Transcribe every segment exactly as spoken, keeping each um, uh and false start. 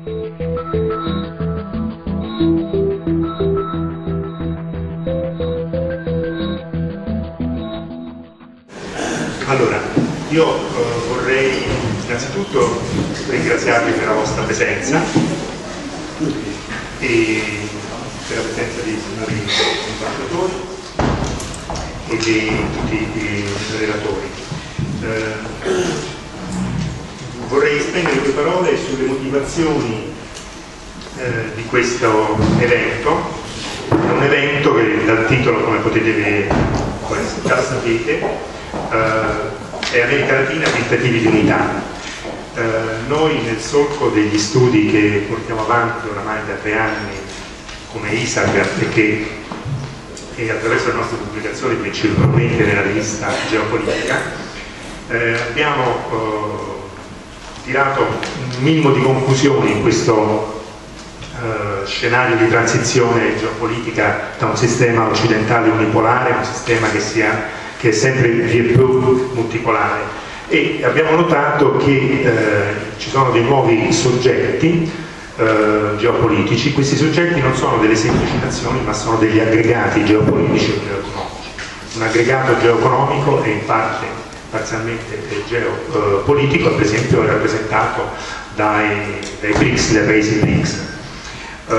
Allora, io eh, vorrei innanzitutto ringraziarvi per la vostra presenza e per la presenza dei signori ambasciatori e di tutti i relatori. Eh, vorrei spendere due parole sulle motivazioni eh, di questo evento. È un evento che dal titolo, come potete vedere, già sapete, Uh, è America Latina, tentativi di unità. Uh, noi nel solco degli studi che portiamo avanti oramai da tre anni come I S A C e che e attraverso le nostre pubblicazioni principalmente nella rivista Geopolitica uh, abbiamo uh, tirato un minimo di conclusioni in questo Uh, scenario di transizione geopolitica da un sistema occidentale unipolare a un sistema che, sia, che è sempre più multipolare, e abbiamo notato che uh, ci sono dei nuovi soggetti uh, geopolitici. Questi soggetti non sono delle semplici nazioni, ma sono degli aggregati geopolitici e geoeconomici. Un aggregato geoeconomico è in parte parzialmente geopolitico, per esempio è rappresentato dai, dai BRICS, dai paesi BRICS. Uh,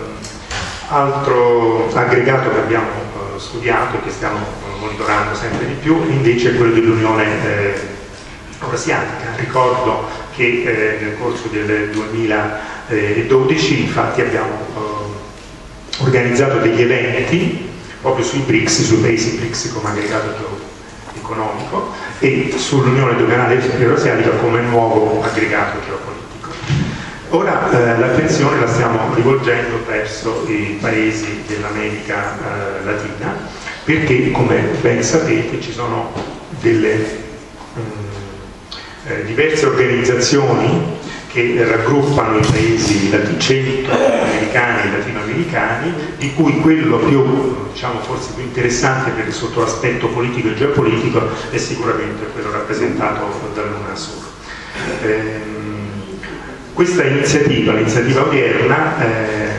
altro aggregato che abbiamo uh, studiato e che stiamo uh, monitorando sempre di più invece è quello dell'Unione eh, Eurasiatica. Ricordo che eh, nel corso del duemiladodici infatti abbiamo uh, organizzato degli eventi proprio sui BRICS, sui paesi BRICS come aggregato economico e sull'Unione Doganale Eurasiatica come nuovo aggregato geopolitico. Ora eh, l'attenzione la stiamo rivolgendo verso i paesi dell'America eh, Latina, perché come ben sapete ci sono delle mh, eh, diverse organizzazioni che raggruppano i paesi centroamericani e latinoamericani, di cui quello più, diciamo, forse più interessante per, sotto l'aspetto politico e geopolitico è sicuramente quello rappresentato dall'UNASUR. Eh, Questa iniziativa, l'iniziativa odierna, eh,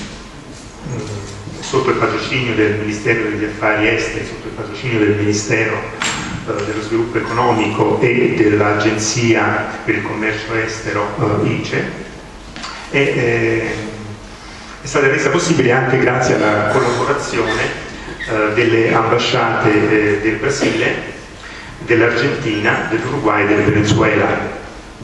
sotto il patrocinio del Ministero degli Affari Esteri, sotto il patrocinio del Ministero eh, dello Sviluppo Economico e dell'Agenzia per il Commercio Estero eh, I C E, è, eh, è stata resa possibile anche grazie alla collaborazione eh, delle ambasciate eh, del Brasile, dell'Argentina, dell'Uruguay e del Venezuela.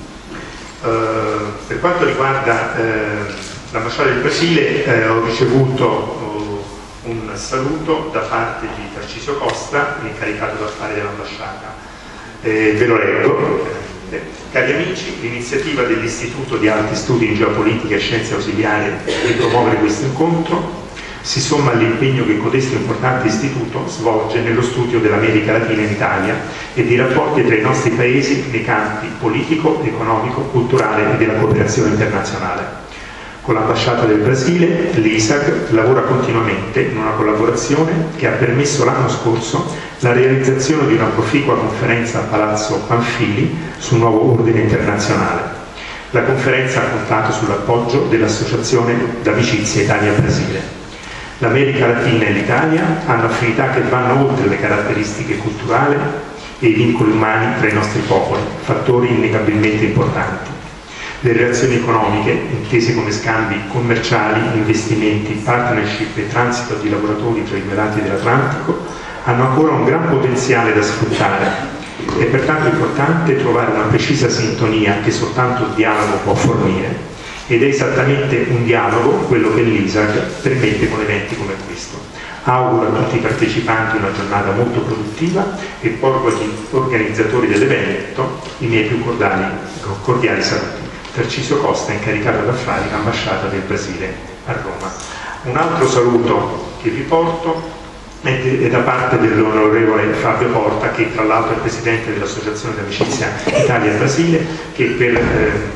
Uh, per quanto riguarda uh, l'ambasciata del Brasile, uh, ho ricevuto uh, un saluto da parte di Tarcisio Costa, incaricato d'affari dell'ambasciata. Eh, ve lo leggo. Eh, cari amici, l'iniziativa dell'Istituto di Alti Studi in Geopolitica e Scienze Ausiliarie di promuovere questo incontro si somma all'impegno che codesto importante istituto svolge nello studio dell'America Latina in Italia e dei rapporti tra i nostri paesi nei campi politico, economico, culturale e della cooperazione internazionale. Con l'ambasciata del Brasile, l'I S A C lavora continuamente in una collaborazione che ha permesso l'anno scorso la realizzazione di una proficua conferenza a Palazzo Panfili sul nuovo ordine internazionale. La conferenza ha contato sull'appoggio dell'Associazione d'Amicizia Italia-Brasile. L'America Latina e l'Italia hanno affinità che vanno oltre le caratteristiche culturali e i vincoli umani tra i nostri popoli, fattori innegabilmente importanti. Le relazioni economiche, intese come scambi commerciali, investimenti, partnership e transito di lavoratori tra i due lati dell'Atlantico, hanno ancora un gran potenziale da sfruttare. È pertanto importante trovare una precisa sintonia che soltanto il dialogo può fornire. Ed è esattamente un dialogo quello che l'I S A C permette con eventi come questo. Auguro a tutti i partecipanti una giornata molto produttiva e porgo agli organizzatori dell'evento i miei più cordiali, cordiali saluti. Tarcisio Costa, incaricato d'affari, ambasciata del Brasile a Roma. Un altro saluto che vi porto è da parte dell'onorevole Fabio Porta, che tra l'altro è presidente dell'Associazione d'Amicizia Italia-Brasile, che per eh,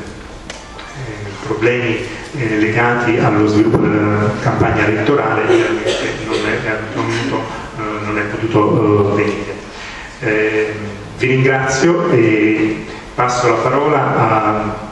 problemi eh, legati allo sviluppo della campagna elettorale veramente non è, non minuto, eh, non è potuto eh, venire. Eh, vi ringrazio e passo la parola a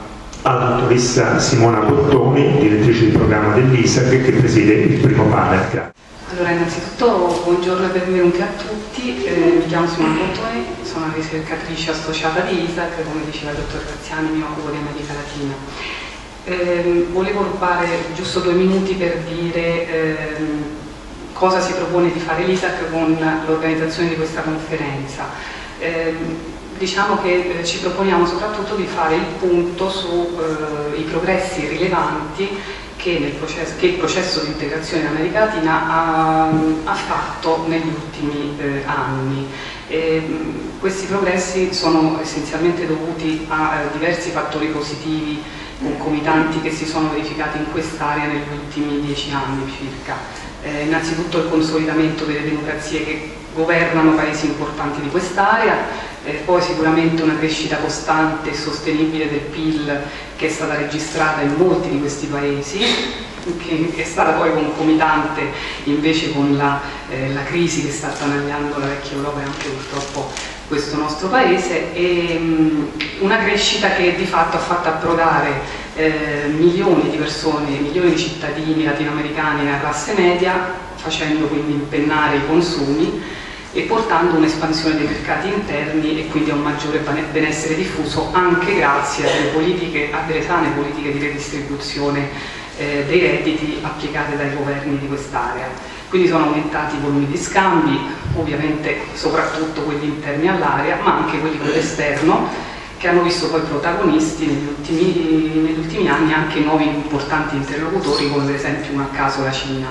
alla dottoressa Simona Bottoni, direttrice di programma dell'I S A C, che preside il primo panel. Grazie. Allora, innanzitutto buongiorno e benvenuti a tutti, eh, mi chiamo Simona Bottoni, sono una ricercatrice associata di I S A C, come diceva il dottor Graziani mi occupo di America Latina. Eh, volevo rubare giusto due minuti per dire eh, cosa si propone di fare l'I S A C con l'organizzazione di questa conferenza. Eh, diciamo che eh, ci proponiamo soprattutto di fare il punto sui eh, progressi rilevanti Che, nel processo, che il processo di integrazione in America Latina ha, ha fatto negli ultimi eh, anni. E, mh, questi progressi sono essenzialmente dovuti a eh, diversi fattori positivi concomitanti che si sono verificati in quest'area negli ultimi dieci anni circa. Eh, innanzitutto il consolidamento delle democrazie che governano paesi importanti di quest'area, eh, poi sicuramente una crescita costante e sostenibile del P I L che è stata registrata in molti di questi paesi, che è stata poi concomitante invece con la, eh, la crisi che sta attanagliando la vecchia Europa e anche purtroppo questo nostro paese, e mh, una crescita che di fatto ha fatto approdare eh, milioni di persone, milioni di cittadini latinoamericani nella classe media, facendo quindi impennare i consumi e portando un'espansione dei mercati interni e quindi a un maggiore benessere diffuso, anche grazie alle, politiche, a delle sane politiche di redistribuzione eh, dei redditi applicate dai governi di quest'area. Quindi sono aumentati i volumi di scambi, ovviamente soprattutto quelli interni all'area, ma anche quelli con l'esterno, che hanno visto poi protagonisti negli ultimi, negli ultimi anni anche nuovi importanti interlocutori, come per esempio, un a caso, la Cina.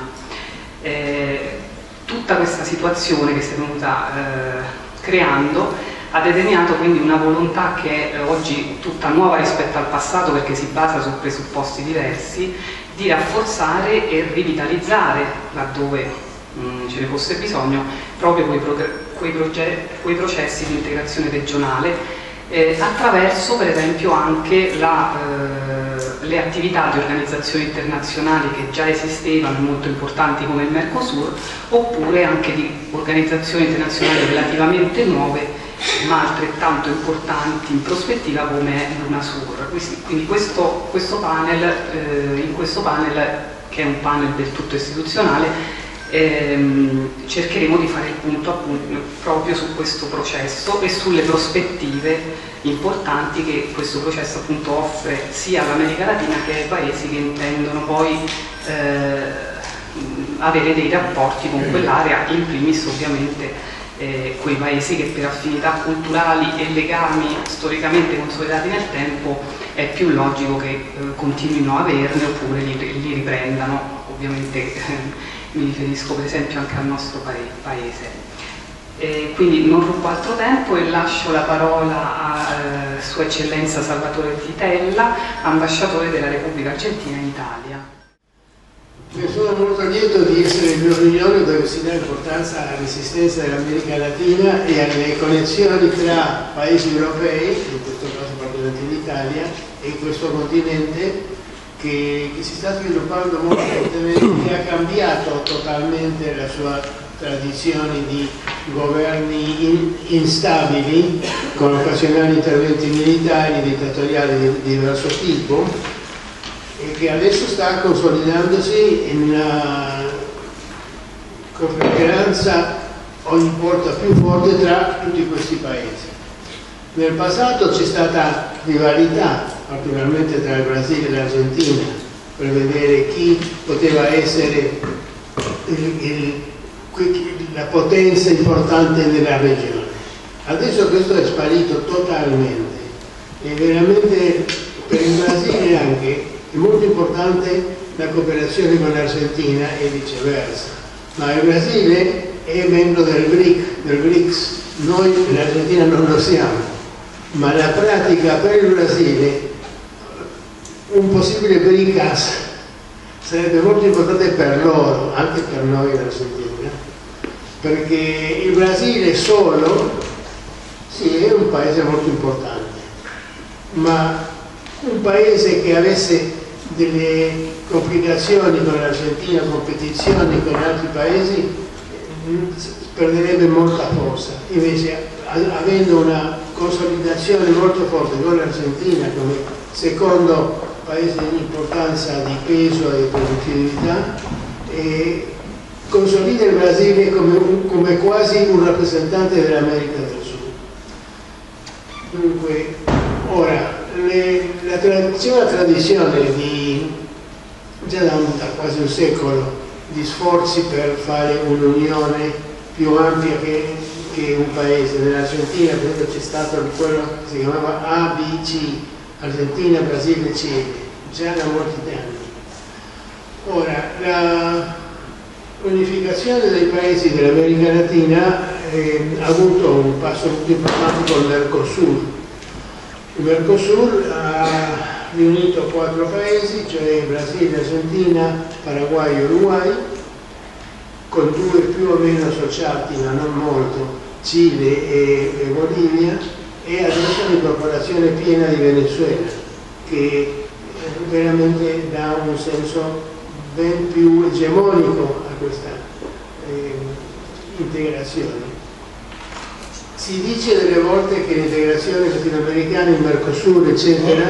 Eh, Tutta questa situazione che si è venuta eh, creando ha determinato quindi una volontà che è oggi tutta nuova rispetto al passato, perché si basa su presupposti diversi, di rafforzare e rivitalizzare, laddove mh, ce ne fosse bisogno, proprio quei, quei, quei processi di integrazione regionale, eh, attraverso per esempio anche la, eh, le attività di organizzazioni internazionali che già esistevano, molto importanti come il Mercosur, oppure anche di organizzazioni internazionali relativamente nuove ma altrettanto importanti in prospettiva come l'UNASUR. Quindi questo, questo panel, eh, in questo panel, che è un panel del tutto istituzionale, ehm, cercheremo di fare il punto appunto proprio su questo processo e sulle prospettive importanti che questo processo appunto offre sia all'America Latina che ai paesi che intendono poi eh, avere dei rapporti con quell'area, in primis ovviamente eh, quei paesi che per affinità culturali e legami storicamente consolidati nel tempo è più logico che eh, continuino a averne oppure li, li riprendano. Ovviamente eh, mi riferisco per esempio anche al nostro paese. Eh, quindi non rubo altro tempo e lascio la parola a eh, Sua Eccellenza Salvatore Zitella, ambasciatore della Repubblica Argentina in Italia. Sono molto lieto di essere in una riunione dove si dà importanza all'esistenza dell'America Latina e alle connessioni tra paesi europei, in questo caso praticamente l'Italia, e questo continente che, che si sta sviluppando molto fortemente, che ha cambiato totalmente la sua tradizione di governi in, instabili, con occasionali interventi militari, dittatoriali di, di diverso tipo, e che adesso sta consolidandosi in una confraternanza ogni volta più forte tra tutti questi paesi. Nel passato c'è stata rivalità, particolarmente tra il Brasile e l'Argentina, per vedere chi poteva essere il, il, la potenza importante della regione. Adesso questo è sparito totalmente e veramente per il Brasile anche è molto importante la cooperazione con l'Argentina e viceversa, ma il Brasile è membro del B R I C, del B R I C S, noi l'Argentina non lo siamo, ma la pratica per il Brasile un possibile B R I C A S sarebbe molto importante per loro, anche per noi l'Argentina, perché il Brasile solo, sì, è un paese molto importante, ma un paese che avesse delle complicazioni con l'Argentina, competizioni con altri paesi, perderebbe molta forza. Invece, avendo una consolidazione molto forte con l'Argentina come secondo paese di importanza di peso e produttività, e consolida il Brasile come, come quasi un rappresentante dell'America del Sud. Dunque, ora, le, la tradizione, la tradizione di, già da, un, da quasi un secolo, di sforzi per fare un'unione più ampia che, che un paese. Nell'Argentina, per esempio, c'è stato quello che si chiamava A B C, Argentina, Brasile, Cile, già da molti anni. Ora, la l'unificazione dei paesi dell'America Latina eh, ha avuto un passo molto importante con il Mercosur. Il Mercosur ha riunito quattro paesi, cioè Brasile, Argentina, Paraguay e Uruguay, con due più o meno associati, ma non molto, Cile e, e Bolivia, e adesso l'incorporazione piena di Venezuela, che veramente dà un senso ben più egemonico a questa eh, integrazione. Si dice delle volte che l'integrazione latinoamericana, il Mercosur, eccetera,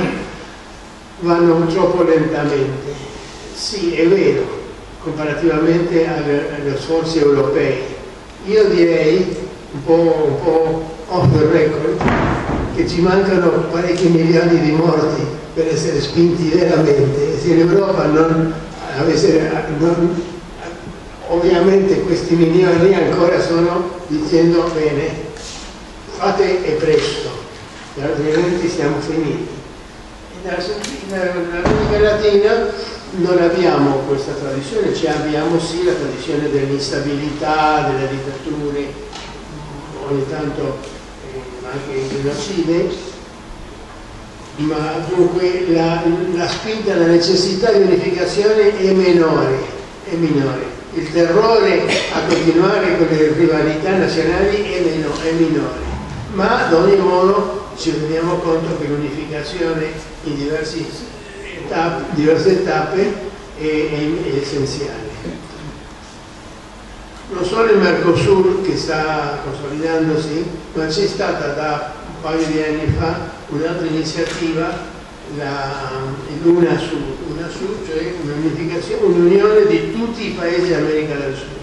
vanno troppo lentamente. Sì, è vero, comparativamente agli sforzi europei. Io direi, un po', un po' off the record, che ci mancano parecchi milioni di morti per essere spinti veramente. Se l'Europa non avesse, non, ovviamente questi milioni ancora sono dicendo bene, fate e presto, altrimenti siamo finiti. Nell'America Latina non abbiamo questa tradizione, cioè abbiamo sì la tradizione dell'instabilità, delle dittature, ogni tanto eh, anche il genocide, ma dunque la, la spinta, la necessità di unificazione è minore, è minore. Il terrore a continuare con le rivalità nazionali è, meno, è minore, ma ad ogni modo ci rendiamo conto che l'unificazione in diversi tappe, diverse tappe è, è, è essenziale. Non solo il Mercosur che sta consolidandosi, ma c'è stata da un paio di anni fa un'altra iniziativa, l'UNASUR, UNASUR, cioè un'unione di tutti i paesi dell'America del Sud,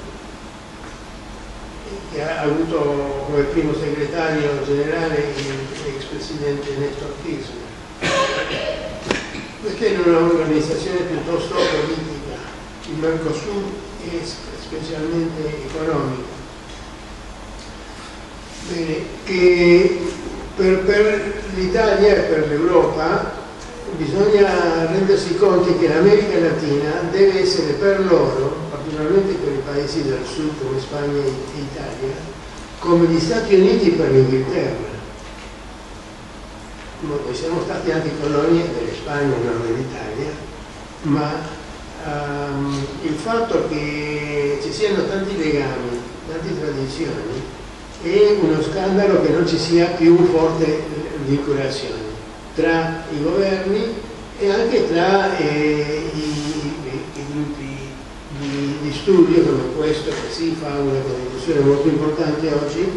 che ha avuto come primo segretario generale l'ex presidente Néstor Kirchner, perché è un'organizzazione piuttosto politica, il Mercosur è specialmente economico. Bene, che per, per l'Italia e per l'Europa bisogna rendersi conto che l'America Latina deve essere per loro, particolarmente per i paesi del sud come Spagna e Italia, come gli Stati Uniti per l'Inghilterra. Noi siamo stati anche colonie della Spagna, non dell'Italia, ma um, il fatto che ci siano tanti legami, tante tradizioni, è uno scandalo che non ci sia più forte vincolazione tra i governi e anche tra eh, i, i, i gruppi di, di studio come questo, che si fa una discussione molto importante oggi,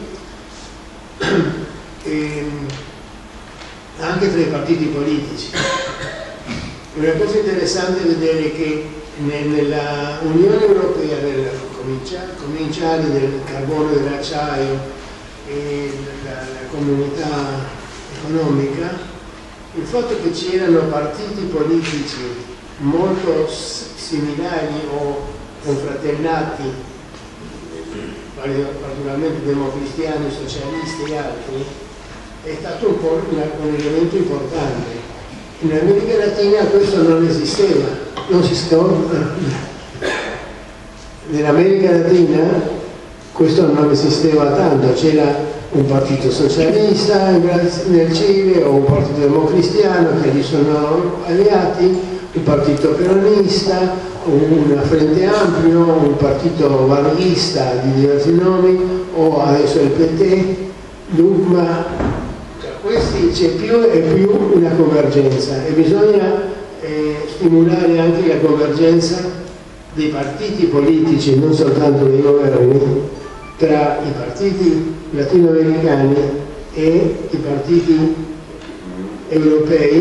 e anche tra i partiti politici. Una cosa interessante è vedere che nella Unione Europea, nel cominciare del carbone, dell'acciaio e la, la comunità economica, il fatto che c'erano partiti politici molto similari o confraternati, particolarmente democristiani, socialisti e altri, è stato un, po' un elemento importante. In America Latina questo non esisteva, non si stava. Nell'America Latina questo non esisteva tanto, c'era un partito socialista nel Cile o un partito democristiano che gli sono alleati, un partito peronista, un Frente Ampio, un partito varghista di diversi nomi, o adesso il P T, ma tra questi c'è più e più una convergenza e bisogna eh, stimolare anche la convergenza dei partiti politici, non soltanto dei governi, tra i partiti latinoamericani e i partiti europei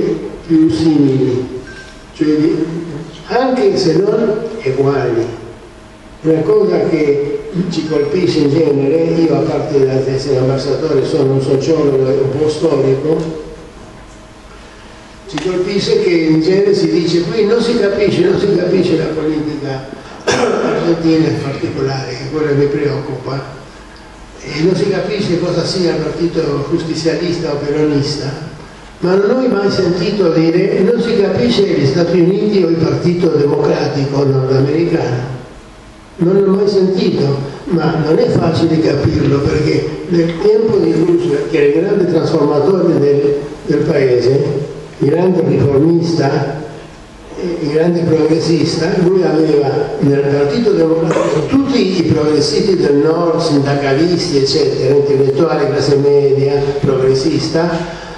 più simili, cioè anche se non uguali. Una cosa che ci colpisce in genere, io a parte di essere ambasciatore sono un sociologo e un po' storico, ci colpisce che in genere si dice qui non si capisce, non si capisce la politica argentina in particolare, che quello mi preoccupa, e non si capisce cosa sia il partito giustizialista o peronista, ma non ho mai sentito dire e non si capisce gli Stati Uniti o il partito democratico nordamericano. Non l'ho mai sentito, ma non è facile capirlo, perché nel tempo di Roosevelt, che era il grande trasformatore del, del paese, il grande riformista, il grande progressista, lui aveva nel Partito Democratico tutti i progressisti del nord, sindacalisti, eccetera, intellettuali, classe media, progressista,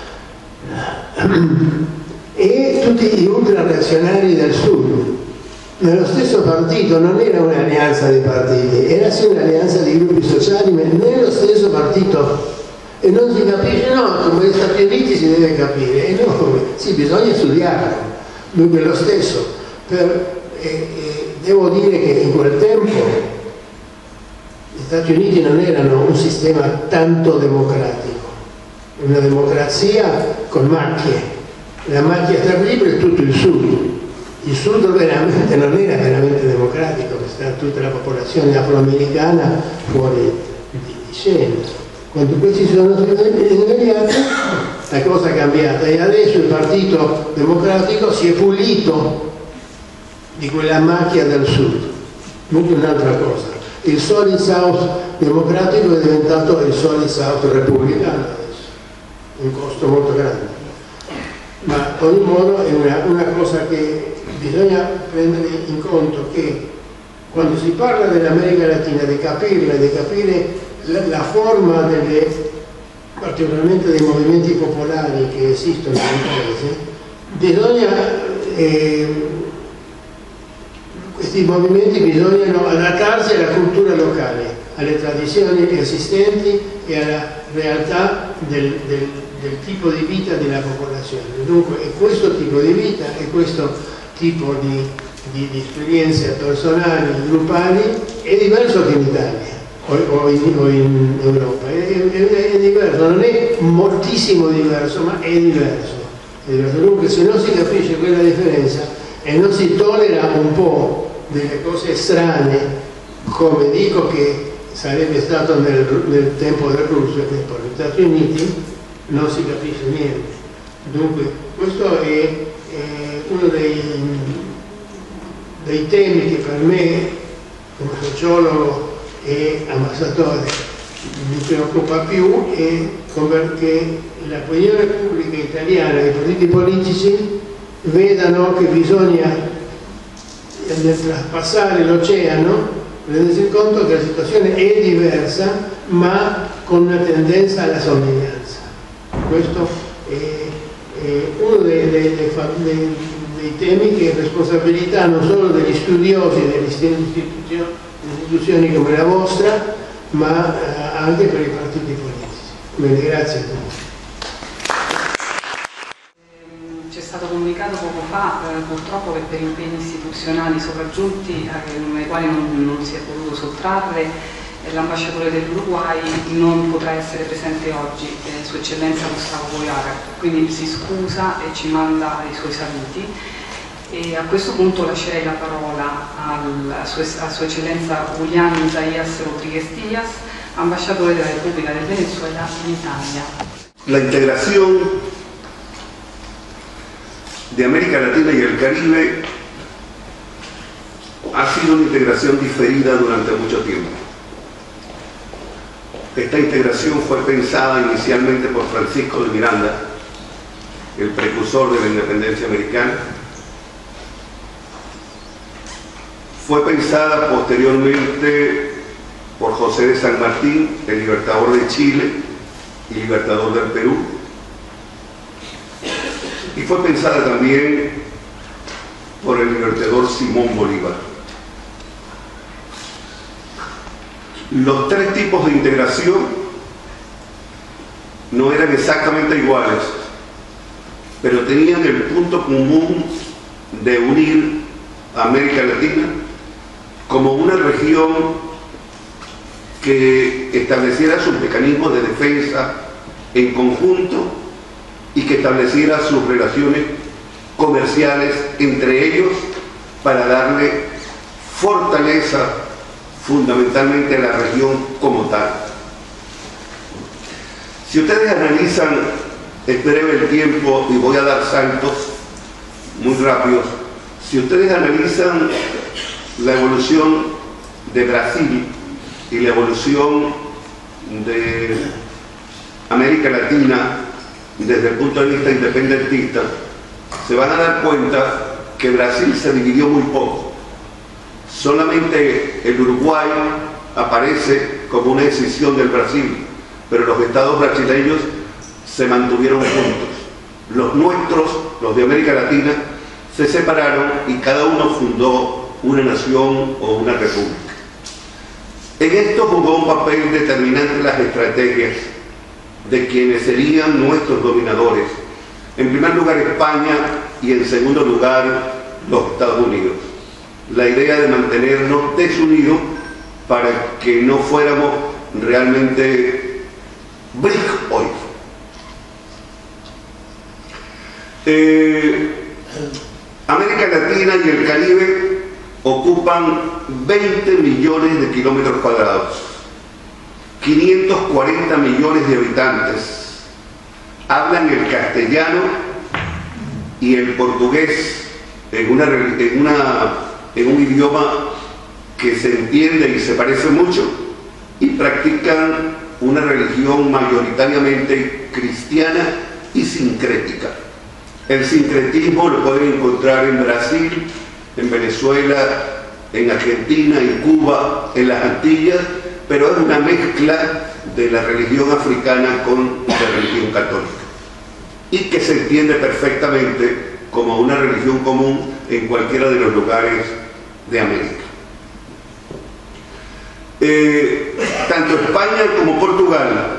e tutti gli ultrareazionari del sud. Nello stesso partito non era un'alleanza dei partiti, era sì un'alleanza di gruppi sociali, ma nello stesso partito. E non si capisce, no, come gli Stati Uniti si deve capire, e no, come, sì, bisogna studiarlo, dunque lo stesso. Per, eh, eh, devo dire che in quel tempo gli Stati Uniti non erano un sistema tanto democratico, una democrazia con macchie, la macchia terribile è tutto il sud. Il sud veramente non era veramente democratico, sta tutta la popolazione afroamericana fuori di scena. Quando questi sono svegliati, la cosa è cambiata e adesso il Partito Democratico si è pulito di quella macchia del sud. Dunque un'altra cosa. Il Solid South democratico è diventato il Solid South repubblicano adesso, un costo molto grande. Ma ad ogni modo è una, una cosa che bisogna prendere in conto, che quando si parla dell'America Latina, di capirla, di capire la, la forma delle, particolarmente dei movimenti popolari che esistono nel paese, bisogna eh, questi movimenti bisognano adattarsi alla cultura locale, alle tradizioni esistenti e alla realtà del, del, del tipo di vita della popolazione. Dunque è questo tipo di vita e questo tipo di, di, di esperienze personali, gruppali, è diverso che in Italia o, o, in, o in Europa, è, è, è diverso, non è moltissimo diverso, ma è diverso. è diverso. Dunque se non si capisce quella differenza e non si tollera un po' delle cose strane, come dico che sarebbe stato nel, nel tempo del Roosevelt, per gli Stati Uniti, non si capisce niente. Dunque questo è uno dei, dei temi che per me come sociologo e ambasciatore mi preoccupa più, è che l'opinione pubblica italiana e i partiti politici vedano che bisogna traspassare l'oceano, rendersi conto che la situazione è diversa ma con una tendenza alla somiglianza. Questo è uno dei, dei, dei, dei, dei temi che è responsabilità non solo degli studiosi delle istituzioni, istituzioni come la vostra, ma eh, anche per i partiti politici. Bene, grazie a tutti. C'è stato comunicato poco fa, eh, purtroppo, che per impegni istituzionali sopraggiunti eh, ai quali non, non si è potuto sottrarre, l'ambasciatore dell'Uruguay non potrà essere presente oggi, eh, Sua Eccellenza Gustavo Boyaert, quindi si scusa e ci manda i suoi saluti. E a questo punto lascerei la parola al, a, sua, a Sua Eccellenza Julián Isaías Rodríguez Díaz, ambasciatore della Repubblica del Venezuela in Italia. La integración de América Latina y el Caribe ha sido una integración diferida durante mucho tiempo. Esta integración fue pensada inicialmente por Francisco de Miranda, el precursor de la independencia americana. Fue pensada posteriormente por José de San Martín, el libertador de Chile y libertador del Perú. Y fue pensada también por el libertador Simón Bolívar. Los tres tipos de integración no eran exactamente iguales, pero tenían el punto común de unir a América Latina como una región que estableciera sus mecanismos de defensa en conjunto y que estableciera sus relaciones comerciales entre ellos para darle fortaleza fundamentalmente a la región como tal. Si ustedes analizan, es breve el tiempo y voy a dar saltos muy rápidos, si ustedes analizan la evolución de Brasil y la evolución de América Latina desde el punto de vista independentista, se van a dar cuenta que Brasil se dividió muy poco. Solamente el Uruguay aparece como una escisión del Brasil, pero los estados brasileños se mantuvieron juntos. Los nuestros, los de América Latina, se separaron y cada uno fundó una nación o una república. En esto jugó un papel determinante las estrategias de quienes serían nuestros dominadores. En primer lugar España y en segundo lugar los Estados Unidos. La idea de mantenernos desunidos para que no fuéramos realmente brick oil. Eh, América Latina y el Caribe ocupan veinte millones de kilómetros cuadrados, quinientos cuarenta millones de habitantes, hablan el castellano y el portugués en, una, en, una, en un idioma que se entiende y se parece mucho, y practican una religión mayoritariamente cristiana y sincrética. El sincretismo lo pueden encontrar en Brasil, en Venezuela, en Argentina, en Cuba, en las Antillas, pero es una mezcla de la religión africana con la religión católica y que se entiende perfectamente como una religión común en cualquiera de los lugares de América. Eh, tanto España como Portugal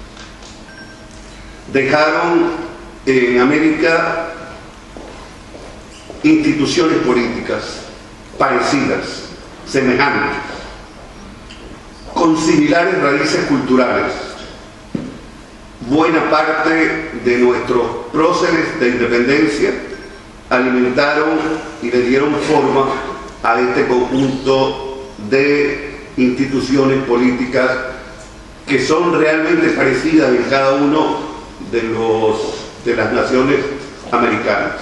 dejaron en América instituciones políticas parecidas, semejantes, con similares raíces culturales. Buena parte de nuestros próceres de independencia alimentaron y le dieron forma a este conjunto de instituciones políticas que son realmente parecidas en cada uno de, los, de las naciones americanas.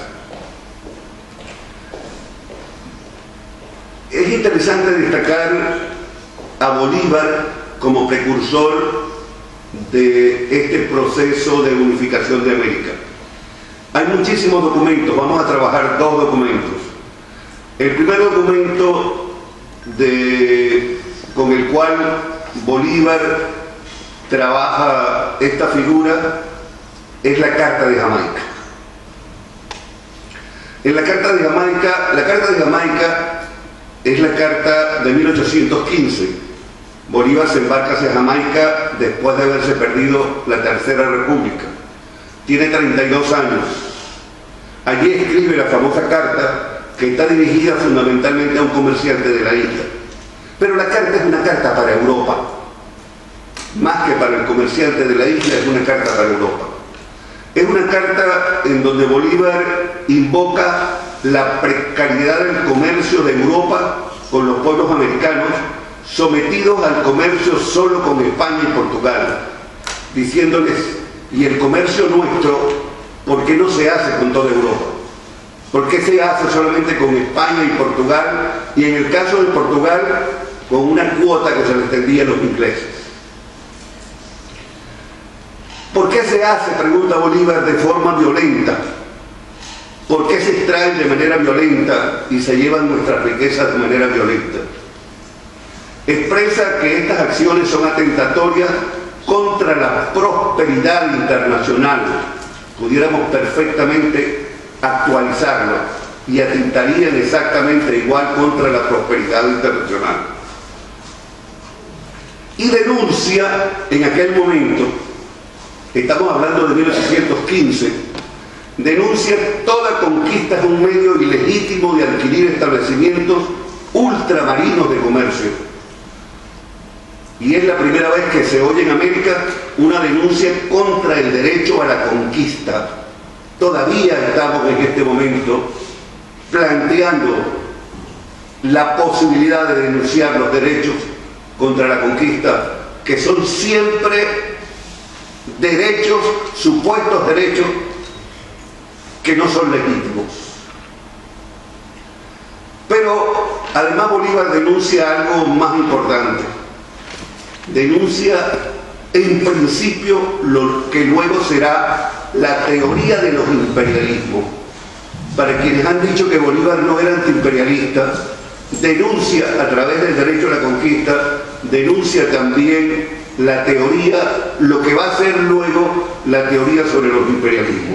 Es interesante destacar a Bolívar como precursor de este proceso de unificación de América. Hay muchísimos documentos, vamos a trabajar dos documentos. El primer documento de, con el cual Bolívar trabaja esta figura es la Carta de Jamaica. En la Carta de Jamaica, la Carta de Jamaica es la carta de mil ochocientos quince. Bolívar se embarca hacia Jamaica después de haberse perdido la Tercera República. Tiene treinta y dos años. Allí escribe la famosa carta que está dirigida fundamentalmente a un comerciante de la isla. Pero la carta es una carta para Europa. Más que para el comerciante de la isla, es una carta para Europa. Es una carta en donde Bolívar invoca la precariedad del comercio de Europa con los pueblos americanos, sometidos al comercio solo con España y Portugal, diciéndoles, y el comercio nuestro, ¿por qué no se hace con toda Europa? ¿Por qué se hace solamente con España y Portugal? Y en el caso de Portugal, con una cuota que se le extendía a los ingleses. ¿Por qué se hace, pregunta Bolívar, de forma violenta? ¿Por qué se extraen de manera violenta y se llevan nuestras riquezas de manera violenta? Expresa que estas acciones son atentatorias contra la prosperidad internacional. Pudiéramos perfectamente actualizarlo y atentarían exactamente igual contra la prosperidad internacional. Y denuncia en aquel momento, estamos hablando de mil ochocientos quince, denuncia toda conquista es un medio ilegítimo de adquirir establecimientos ultramarinos de comercio. Y es la primera vez que se oye en América una denuncia contra el derecho a la conquista. Todavía estamos en este momento planteando la posibilidad de denunciar los derechos contra la conquista, que son siempre derechos, supuestos derechos, que no son legítimos. Pero además Bolívar denuncia algo más importante. Denuncia en principio lo que luego será la teoría de los imperialismos. Para quienes han dicho que Bolívar no era antiimperialista, denuncia a través del derecho a la conquista, denuncia también la teoría, lo que va a ser luego la teoría sobre los imperialismos.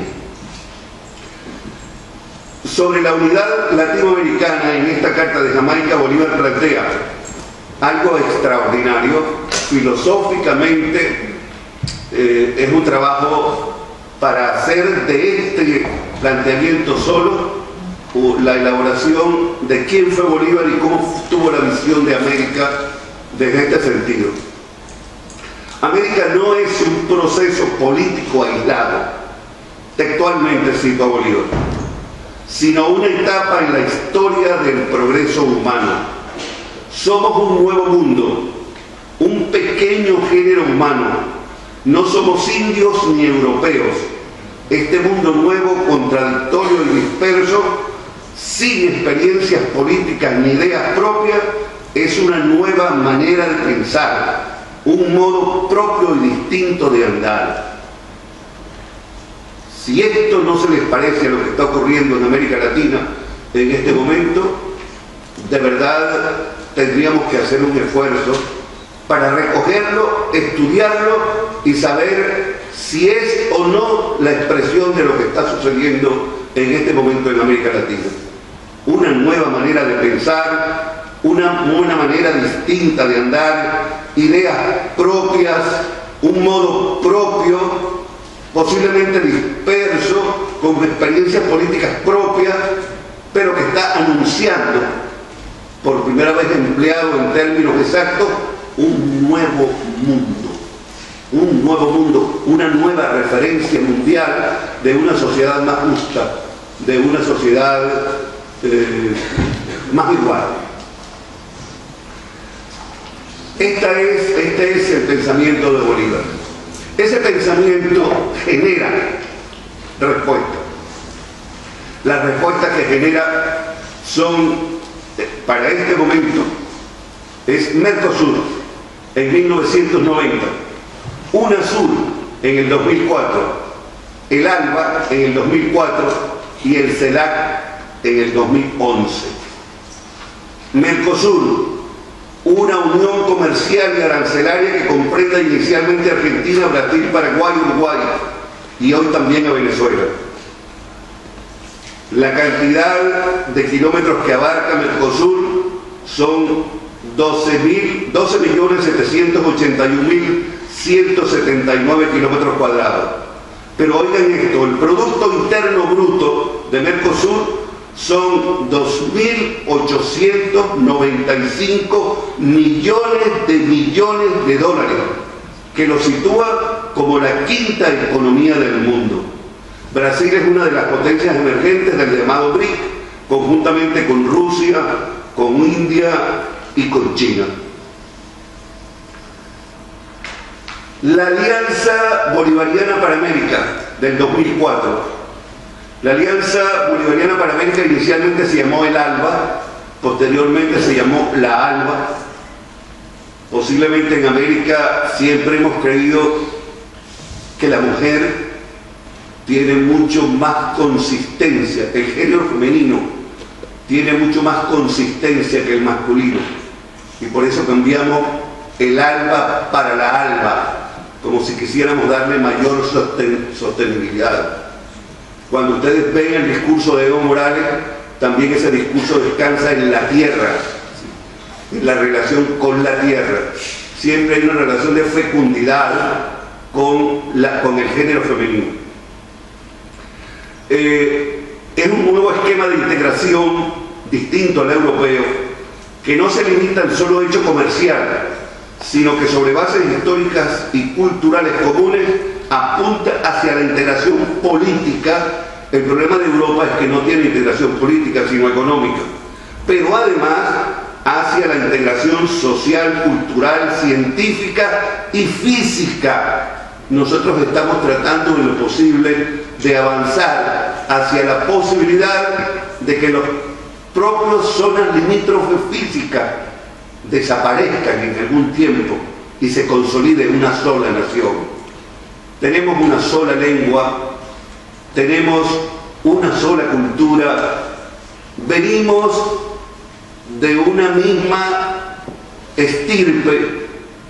Sobre la unidad latinoamericana, en esta Carta de Jamaica, Bolívar plantea algo extraordinario, filosóficamente eh, es un trabajo para hacer de este planteamiento solo la elaboración de quién fue Bolívar y cómo tuvo la visión de América desde este sentido. América no es un proceso político aislado, textualmente cito a Bolívar, sino una etapa en la historia del progreso humano. Somos un nuevo mundo, un pequeño género humano. No somos indios ni europeos. Este mundo nuevo, contradictorio y disperso, sin experiencias políticas ni ideas propias, es una nueva manera de pensar, un modo propio y distinto de andar. Si esto no se les parece a lo que está ocurriendo en América Latina en este momento, de verdad tendríamos que hacer un esfuerzo para recogerlo, estudiarlo y saber si es o no la expresión de lo que está sucediendo en este momento en América Latina. Una nueva manera de pensar, una, una manera distinta de andar, ideas propias, un modo propio, posiblemente disperso, con experiencias políticas propias, pero que está anunciando, por primera vez empleado en términos exactos, un nuevo mundo, un nuevo mundo, una nueva referencia mundial de una sociedad más justa, de una sociedad eh, más igual. Esta es, este es el pensamiento de Bolívar. Ese pensamiento genera respuestas. Las respuestas que genera son, para este momento, es Mercosur en mil novecientos noventa, UNASUR en el dos mil cuatro, el ALBA en el dos mil cuatro y el CELAC en el dos mil once. Mercosur, una unión comercial y arancelaria que comprenda inicialmente Argentina, Brasil, Paraguay, Uruguay y hoy también a Venezuela. La cantidad de kilómetros que abarca Mercosur son doce millones setecientos ochenta y un mil ciento setenta y nueve kilómetros cuadrados. Pero oigan esto, el Producto Interno Bruto de Mercosur son dos mil ochocientos noventa y cinco millones de millones de dólares, que lo sitúa como la quinta economía del mundo. Brasil es una de las potencias emergentes del llamado B R I C, conjuntamente con Rusia, con India y con China. La Alianza Bolivariana para América del dos mil cuatro. La Alianza Bolivariana para América inicialmente se llamó el ALBA, posteriormente se llamó la ALBA. Posiblemente en América siempre hemos creído que la mujer tiene mucho más consistencia, el género femenino tiene mucho más consistencia que el masculino, y por eso cambiamos el ALBA para la ALBA, como si quisiéramos darle mayor sosten sostenibilidad. Cuando ustedes ven el discurso de Evo Morales, también ese discurso descansa en la tierra, en la relación con la tierra. Siempre hay una relación de fecundidad con, la, con el género femenino. eh, es un nuevo esquema de integración distinto al europeo, que no se limita al solo hecho comercial, sino que sobre bases históricas y culturales comunes apunta hacia la integración política. El problema de Europa es que no tiene integración política, sino económica, pero además hacia la integración social, cultural, científica y física. Nosotros estamos tratando en lo posible de avanzar hacia la posibilidad de que los propios zonas limítrofes físicas desaparezcan en algún tiempo y se consolide una sola nación. Tenemos una sola lengua, tenemos una sola cultura, venimos de una misma estirpe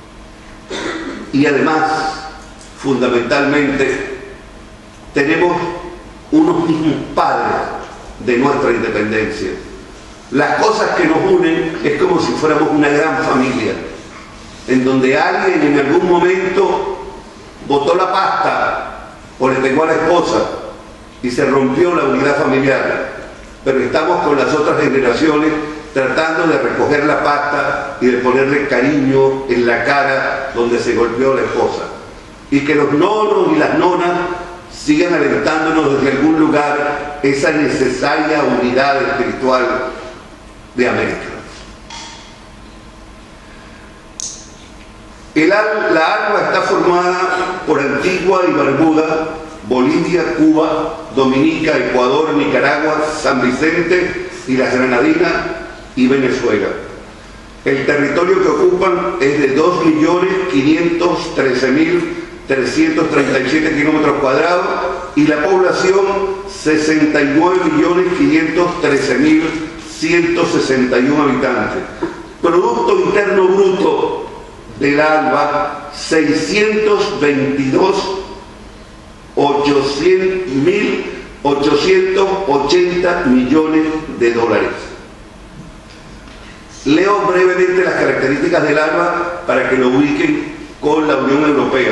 y además, fundamentalmente, tenemos unos mismos padres de nuestra independencia. Las cosas que nos unen es como si fuéramos una gran familia, en donde alguien en algún momento botó la pasta o le pegó a la esposa y se rompió la unidad familiar, pero estamos con las otras generaciones tratando de recoger la pasta y de ponerle cariño en la cara donde se golpeó la esposa, y que los nonos y las nonas sigan alentándonos desde algún lugar esa necesaria unidad espiritual de América. El, la ALBA está formada por Antigua y Barbuda, Bolivia, Cuba, Dominica, Ecuador, Nicaragua, San Vicente y las Granadinas y Venezuela. El territorio que ocupan es de dos millones quinientos trece mil trescientos treinta y siete kilómetros cuadrados y la población sesenta y nueve millones quinientos trece mil ciento sesenta y uno habitantes. Producto Interno Bruto del ALBA, seiscientos veintidós mil ochocientos ochenta millones de dólares. Leo brevemente las características del ALBA para que lo ubiquen con la Unión Europea.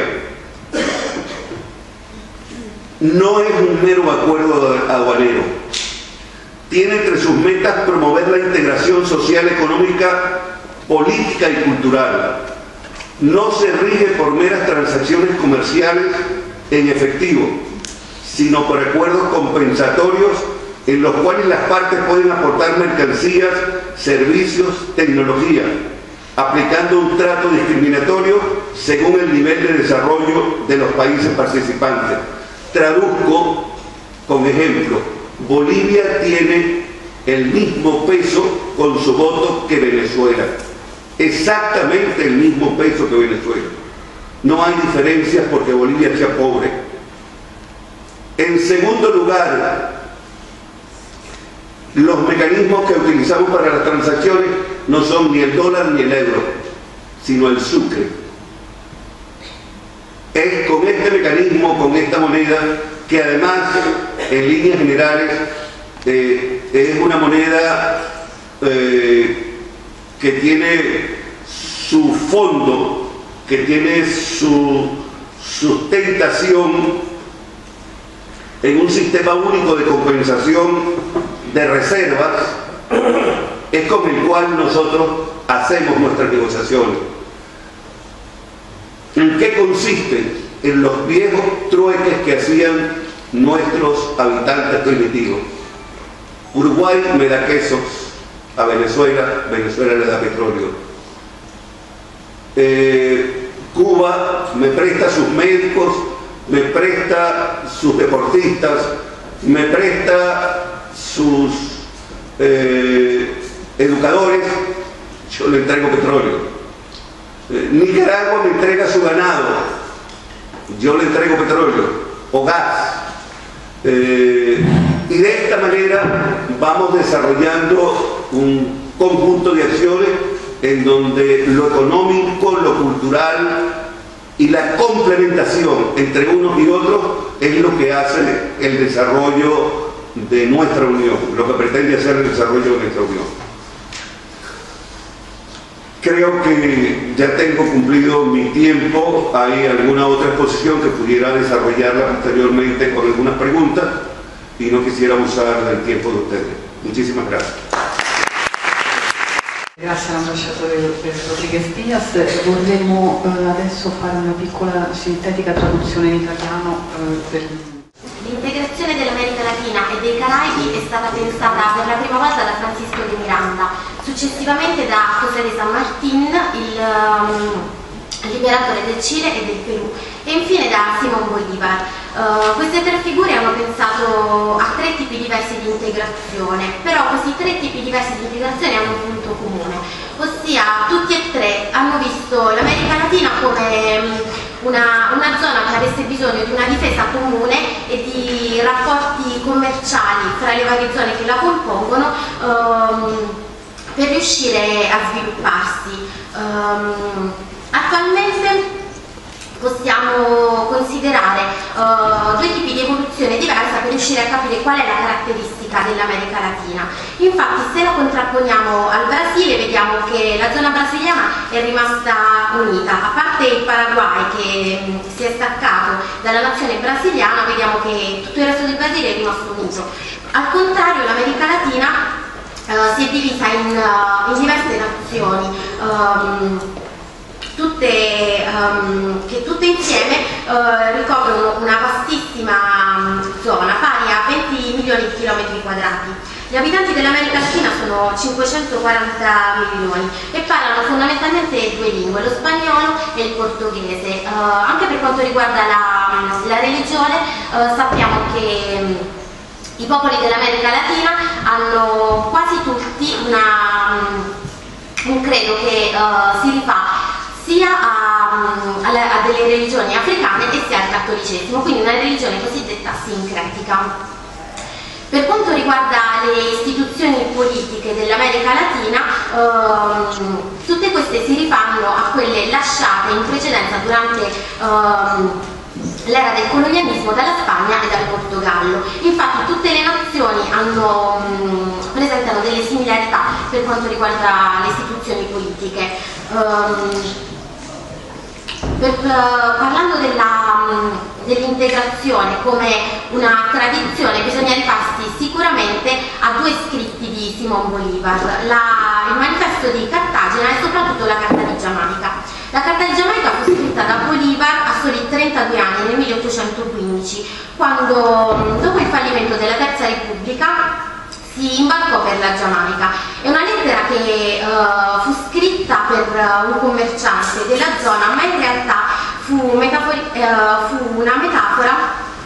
No es un mero acuerdo aduanero. Tiene entre sus metas promover la integración social, económica, política y cultural. No se rige por meras transacciones comerciales en efectivo, sino por acuerdos compensatorios en los cuales las partes pueden aportar mercancías, servicios, tecnología, aplicando un trato discriminatorio según el nivel de desarrollo de los países participantes. Traduzco con ejemplo. Bolivia tiene el mismo peso con su voto que Venezuela. Exactamente el mismo peso que Venezuela. No hay diferencias porque Bolivia sea pobre. En segundo lugar, los mecanismos que utilizamos para las transacciones no son ni el dólar ni el euro, sino el sucre. Es con este mecanismo, con esta moneda, que además, en líneas generales, eh, es una moneda eh, que tiene su fondo, que tiene su sustentación en un sistema único de compensación de reservas, es con el cual nosotros hacemos nuestras negociaciones. ¿En qué consiste? En los viejos trueques que hacían nuestros habitantes primitivos. Uruguay me da quesos a Venezuela, Venezuela le da petróleo. Eh, Cuba me presta sus médicos, me presta sus deportistas, me presta sus eh, educadores, yo le entrego petróleo. Eh, Nicaragua me entrega su ganado, yo le entrego petróleo o gas. Eh, y de esta manera vamos desarrollando un conjunto de acciones en donde lo económico, lo cultural y la complementación entre unos y otros es lo que hace el desarrollo de nuestra unión, lo que pretende hacer el desarrollo de nuestra unión. Creo que ya tengo cumplido mi tiempo. ¿Hay alguna otra exposición que pudiera desarrollarla posteriormente con algunas preguntas? y no quisiera abusar del tiempo de ustedes. Muchísimas gracias. Grazie all'ambasciatore Rodriguez Diaz. Vorremmo eh, adesso fare una piccola sintetica traduzione in italiano eh, per... L'integrazione dell'America Latina e dei Caraibi è stata pensata per la prima volta da Francisco de Miranda, successivamente da José de San Martín, il um, liberatore del Cile e del Perù, e infine da Simón Bolívar. Uh, queste tre figure hanno pensato a tre tipi diversi di integrazione, però questi tre tipi diversi di integrazione hanno un punto comune, ossia tutti e tre hanno visto l'America Latina come una, una zona che avesse bisogno di una difesa comune e di rapporti commerciali tra le varie zone che la compongono um, per riuscire a svilupparsi. Um, attualmente possiamo considerare uh, due tipi di evoluzione diversa per riuscire a capire qual è la caratteristica dell'America Latina. Infatti, se la contrapponiamo al Brasile, vediamo che la zona brasiliana è rimasta unita. A parte il Paraguay che mh, si è staccato dalla nazione brasiliana, vediamo che tutto il resto del Brasile è rimasto unito. Al contrario, l'America Latina uh, si è divisa in, uh, in diverse nazioni. Um, Tutte, um, che tutte insieme uh, ricoprono una vastissima um, zona pari a venti milioni di chilometri quadrati. Gli abitanti dell'America Latina sono cinquecentoquaranta milioni e parlano fondamentalmente due lingue, lo spagnolo e il portoghese. Uh, anche per quanto riguarda la, la religione, uh, sappiamo che um, i popoli dell'America Latina hanno quasi tutti una, um, un credo che uh, si rifà sia a, a, a delle religioni africane e sia al cattolicesimo, quindi una religione cosiddetta sincretica. Per quanto riguarda le istituzioni politiche dell'America Latina, ehm, tutte queste si rifanno a quelle lasciate in precedenza durante ehm, l'era del colonialismo dalla Spagna e dal Portogallo. Infatti tutte le nazioni hanno, mh, presentano delle similarità per quanto riguarda le istituzioni politiche. Um, Per, uh, parlando dell'integrazione come una tradizione, bisogna rifarsi sicuramente a due scritti di Simón Bolívar, la, il manifesto di Cartagine e soprattutto la Carta di Giamaica. La Carta di Giamaica fu scritta da Bolívar a soli trentadue anni, nel milleottocentoquindici, quando dopo il fallimento della Terza Repubblica si imbarcò per la Giamaica. È una lettera che uh, fu scritta per uh, un commerciante della zona, ma in realtà fu, uh, fu una metafora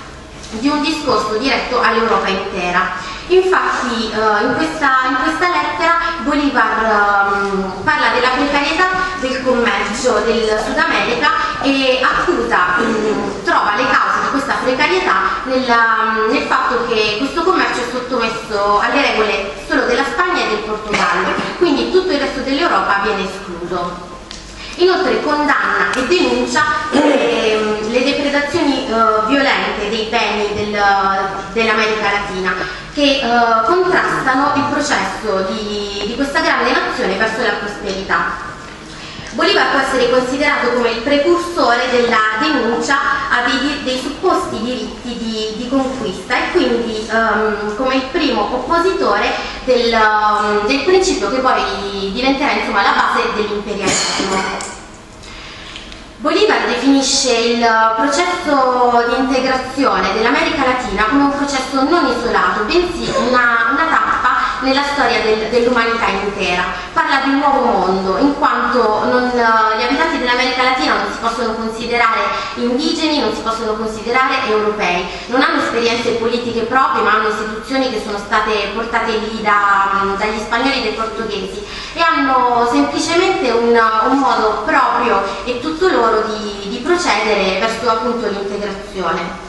di un discorso diretto all'Europa intera. Infatti uh, in, questa, in questa lettera Bolívar um, parla della precarietà del commercio del Sud America e accusa, um, trova le cause di questa precarietà nel, um, nel fatto che questo commercio è sottomesso alle regole solo della Spagna e del Portogallo, quindi tutto il resto dell'Europa viene escluso. Inoltre condanna e denuncia le, le depredazioni uh, violente dei beni del, dell'America Latina che uh, contrastano il processo di, di questa grande nazione verso la prosperità. Bolívar può essere considerato come il precursore della denuncia a dei, dei supposti diritti di, di conquista e quindi um, come il primo oppositore del, um, del principio che poi diventerà insomma la base dell'imperialismo. Bolívar definisce il processo di integrazione dell'America Latina come un processo non isolato, bensì una, una tappa nella storia del, dell'umanità intera. Parla di un nuovo mondo, in quanto non, gli abitanti dell'America Latina non si possono considerare indigeni, non si possono considerare europei, non hanno esperienze politiche proprie, ma hanno istituzioni che sono state portate lì da, dagli spagnoli e dai portoghesi e hanno semplicemente un, un modo proprio e tutto loro di, di procedere verso appunto l'integrazione.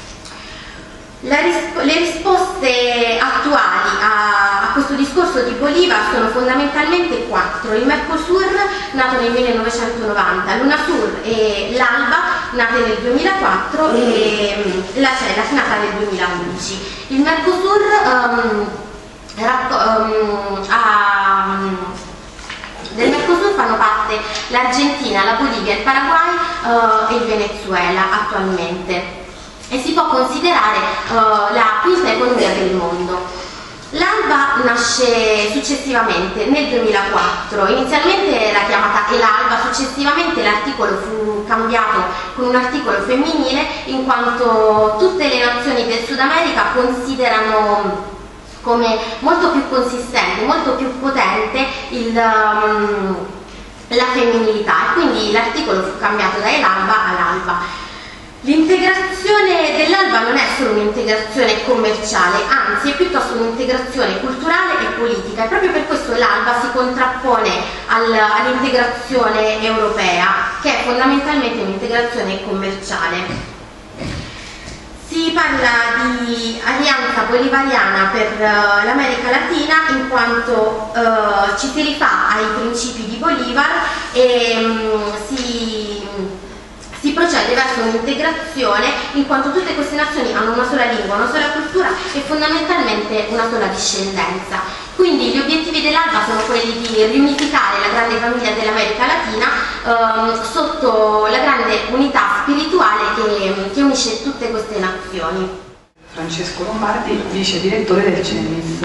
Risp le risposte attuali a, a questo discorso di Bolívar sono fondamentalmente quattro: il Mercosur, nato nel millenovecentonovanta, l'UNASUR e l'ALBA, nate nel duemilaquattro, e la CELAC, nata nel duemilaundici. Il Mercosur um, um, ha del Mercosur fanno parte l'Argentina, la Bolivia, il Paraguay uh, e il Venezuela attualmente. e si può considerare uh, la quinta economia del mondo. L'Alba nasce successivamente nel duemilaquattro, inizialmente era chiamata ELALBA, successivamente l'articolo fu cambiato con un articolo femminile in quanto tutte le nazioni del Sud America considerano come molto più consistente, molto più potente il, um, la femminilità, e quindi l'articolo fu cambiato da ELALBA all'ALBA. L'integrazione dell'Alba non è solo un'integrazione commerciale, anzi è piuttosto un'integrazione culturale e politica, e proprio per questo l'Alba si contrappone al, all'integrazione europea, che è fondamentalmente un'integrazione commerciale. Si parla di alleanza bolivariana per uh, l'America Latina in quanto uh, ci si rifà ai principi di Bolivar e um, si... si procede verso un'integrazione in quanto tutte queste nazioni hanno una sola lingua, una sola cultura e fondamentalmente una sola discendenza. Quindi gli obiettivi dell'Alba sono quelli di riunificare la grande famiglia dell'America Latina ehm, sotto la grande unità spirituale che, che unisce tutte queste nazioni. Francesco Lombardi, vice direttore del CENIS.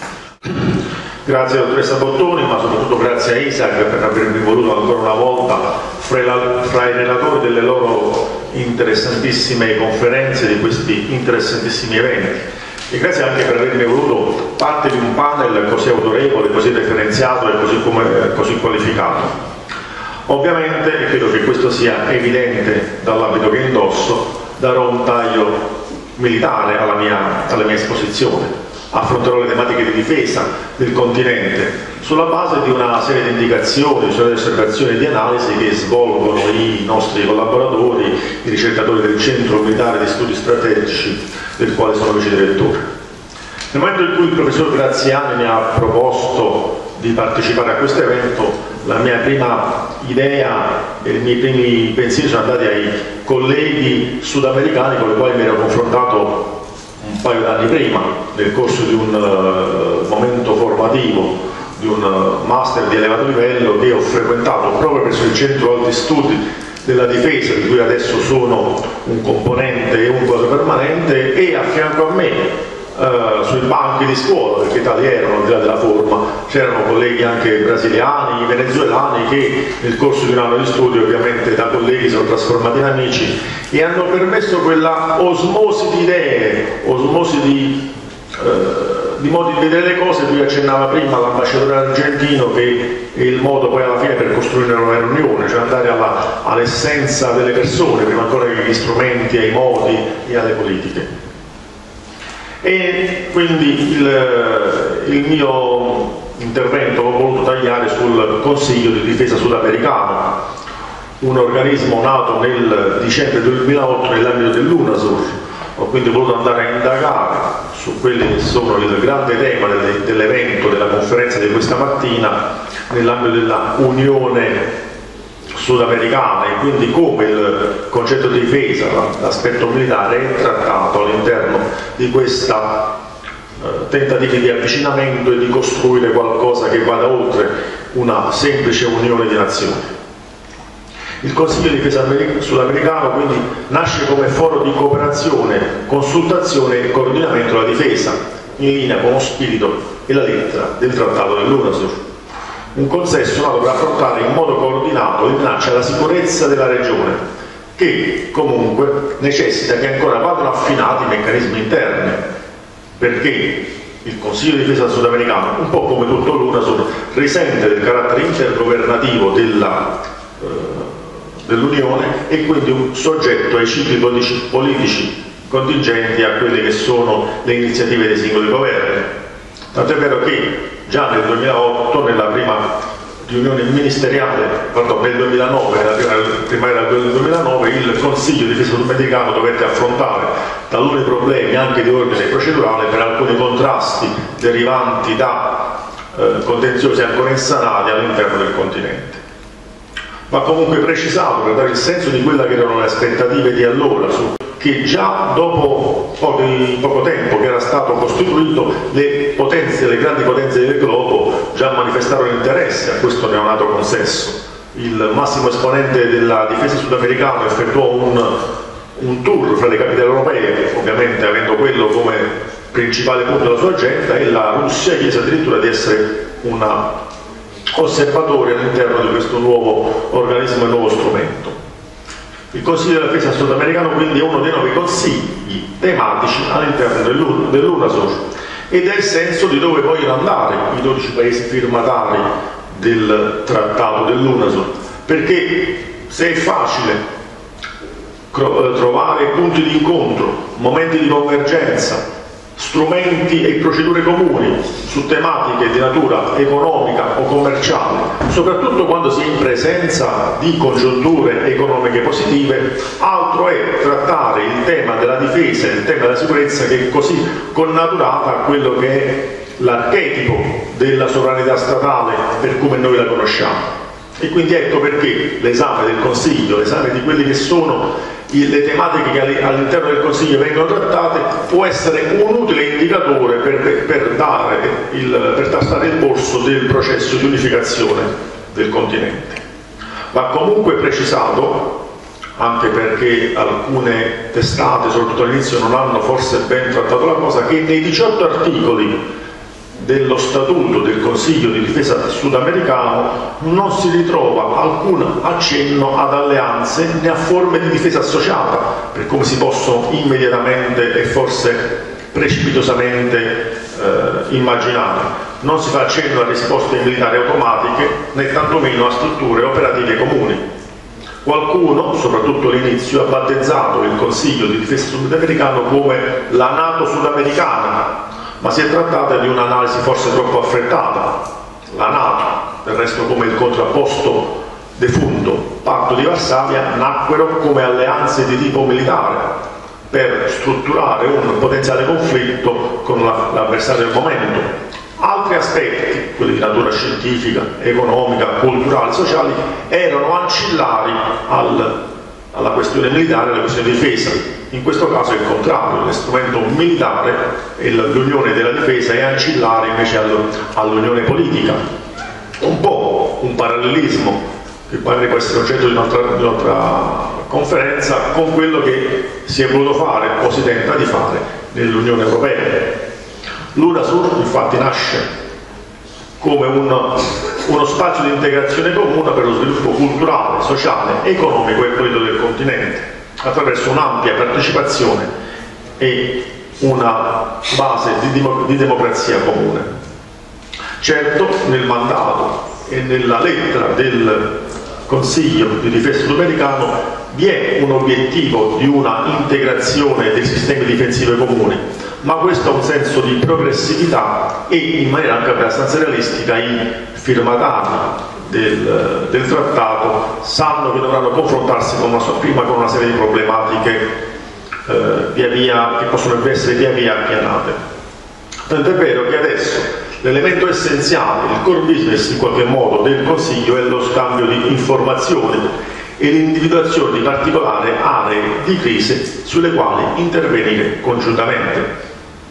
Grazie dottoressa Bottoni, ma soprattutto grazie a Isaac per avermi voluto ancora una volta fra, la, fra i relatori delle loro interessantissime conferenze, di questi interessantissimi eventi. E grazie anche per avermi voluto parte di un panel così autorevole, così referenziato e così, come, così qualificato. Ovviamente, e credo che questo sia evidente dall'abito che indosso, darò un taglio militare alla mia, alla mia esposizione. Affronterò le tematiche di difesa del continente sulla base di una serie di indicazioni, sulle osservazioni e di analisi che svolgono i nostri collaboratori, i ricercatori del Centro Militare di Studi Strategici, del quale sono vice direttore. Nel momento in cui il professor Graziani mi ha proposto di partecipare a questo evento, la mia prima idea e i miei primi pensieri sono andati ai colleghi sudamericani con i quali mi ero confrontato un paio d'anni prima, nel corso di un uh, momento formativo, di un uh, master di elevato livello che ho frequentato proprio presso il Centro Alti Studi della Difesa, di cui adesso sono un componente e un quasi permanente, e a fianco a me, Uh, sui banchi di scuola, perché tali erano al di là della forma, c'erano colleghi anche brasiliani, venezuelani che nel corso di un anno di studio ovviamente da colleghi sono trasformati in amici e hanno permesso quella osmosi di idee, osmosi di, uh, di modi di vedere le cose. Lui accennava prima all'ambasciatore argentino che è il modo poi alla fine per costruire una nuova unione, cioè andare all'essenza delle persone prima ancora che agli strumenti, ai modi e alle politiche. E quindi il, il mio intervento l'ho voluto tagliare sul Consiglio di Difesa Sudamericano, un organismo nato nel dicembre duemilaotto nell'ambito dell'UNASUR. Ho quindi voluto andare a indagare su quelli che sono il grande tema dell'evento, della conferenza di questa mattina, nell'ambito della Unione sudamericana, e quindi come il concetto di difesa, l'aspetto militare, è trattato all'interno di questa eh, tentativi di avvicinamento e di costruire qualcosa che vada oltre una semplice unione di nazioni. Il Consiglio di Difesa sudamericano quindi nasce come foro di cooperazione, consultazione e coordinamento della difesa, in linea con lo spirito e la lettera del Trattato dell'UNASUR. Un consesso nato per affrontare in modo coordinato le minacce alla sicurezza della regione, che comunque necessita che ancora vadano affinati i meccanismi interni, perché il Consiglio di Difesa sudamericano, un po' come tutto l'UNASUR, risente del carattere intergovernativo della, eh, dell'Unione, e quindi un soggetto ai cicli politici contingenti a quelle che sono le iniziative dei singoli governi. Tant'è vero che già nel duemilaotto, nella prima riunione ministeriale, pardon, nel duemilanove, nella prima primaria del duemilanove, il Consiglio di Difesa sudamericano dovette affrontare taluni problemi anche di ordine procedurale per alcuni contrasti derivanti da eh, contenziosi ancora insanati all'interno del continente. Va comunque precisato, per dare il senso di quelle che erano le aspettative di allora, su che già dopo pochi, poco tempo che era stato costituito, le potenze, le grandi potenze del globo già manifestarono interesse a questo neonato consesso. Il massimo esponente della difesa sudamericana effettuò un, un tour fra le capitali europee, ovviamente avendo quello come principale punto della sua agenda, e la Russia chiese addirittura di essere un osservatore all'interno di questo nuovo organismo e nuovo strumento. Il Consiglio della Difesa sudamericano quindi è uno dei nove consigli tematici all'interno dell'UNASUR ed è il senso di dove vogliono andare i dodici paesi firmatari del trattato dell'UNASUR, perché se è facile trovare punti di incontro, momenti di convergenza, strumenti e procedure comuni su tematiche di natura economica o commerciale, soprattutto quando si è in presenza di congiunture economiche positive, altro è trattare il tema della difesa e il tema della sicurezza, che è così connaturata a quello che è l'archetipo della sovranità statale per come noi la conosciamo. E quindi ecco perché l'esame del Consiglio, l'esame di quelle che sono le tematiche che all'interno del Consiglio vengono trattate, può essere un utile indicatore per, per, dare il, per tastare il polso del processo di unificazione del continente. Va comunque precisato, anche perché alcune testate, soprattutto all'inizio, non hanno forse ben trattato la cosa, che nei diciotto articoli dello statuto del Consiglio di Difesa sudamericano non si ritrova alcun accenno ad alleanze né a forme di difesa associata, per come si possono immediatamente e forse precipitosamente eh, immaginare. Non si fa accenno a risposte militari automatiche né tantomeno a strutture operative comuni. Qualcuno, soprattutto all'inizio, ha battezzato il Consiglio di Difesa sudamericano come la NATO sudamericana, ma si è trattata di un'analisi forse troppo affrettata. La NATO, del resto come il contrapposto defunto Patto di Varsavia, nacquero come alleanze di tipo militare per strutturare un potenziale conflitto con l'avversario del momento. Altri aspetti, quelli di natura scientifica, economica, culturale, sociali, erano ancillari al, alla questione militare e alla questione di difesa. In questo caso è il contrario, lo strumento militare e l'unione della difesa è ancillare invece all'unione politica. Un po' un parallelismo che poi può essere oggetto di un'altra, di un'altra conferenza con quello che si è voluto fare o si tenta di fare nell'Unione Europea. L'UNASUR infatti nasce come un, uno spazio di integrazione comune per lo sviluppo culturale, sociale, economico e politico del continente, attraverso un'ampia partecipazione e una base di, demo, di democrazia comune. Certo, nel mandato e nella lettera del Consiglio di Difesa sudamericano vi è un obiettivo di una integrazione dei sistemi difensivi comuni, ma questo ha un senso di progressività e in maniera anche abbastanza realistica i firmatari Del, del trattato sanno che dovranno confrontarsi con una, prima con una serie di problematiche eh, via via, che possono essere via via appianate. Tant'è vero che adesso l'elemento essenziale, il core business in qualche modo del Consiglio, è lo scambio di informazioni e l'individuazione di particolari aree di crisi sulle quali intervenire congiuntamente.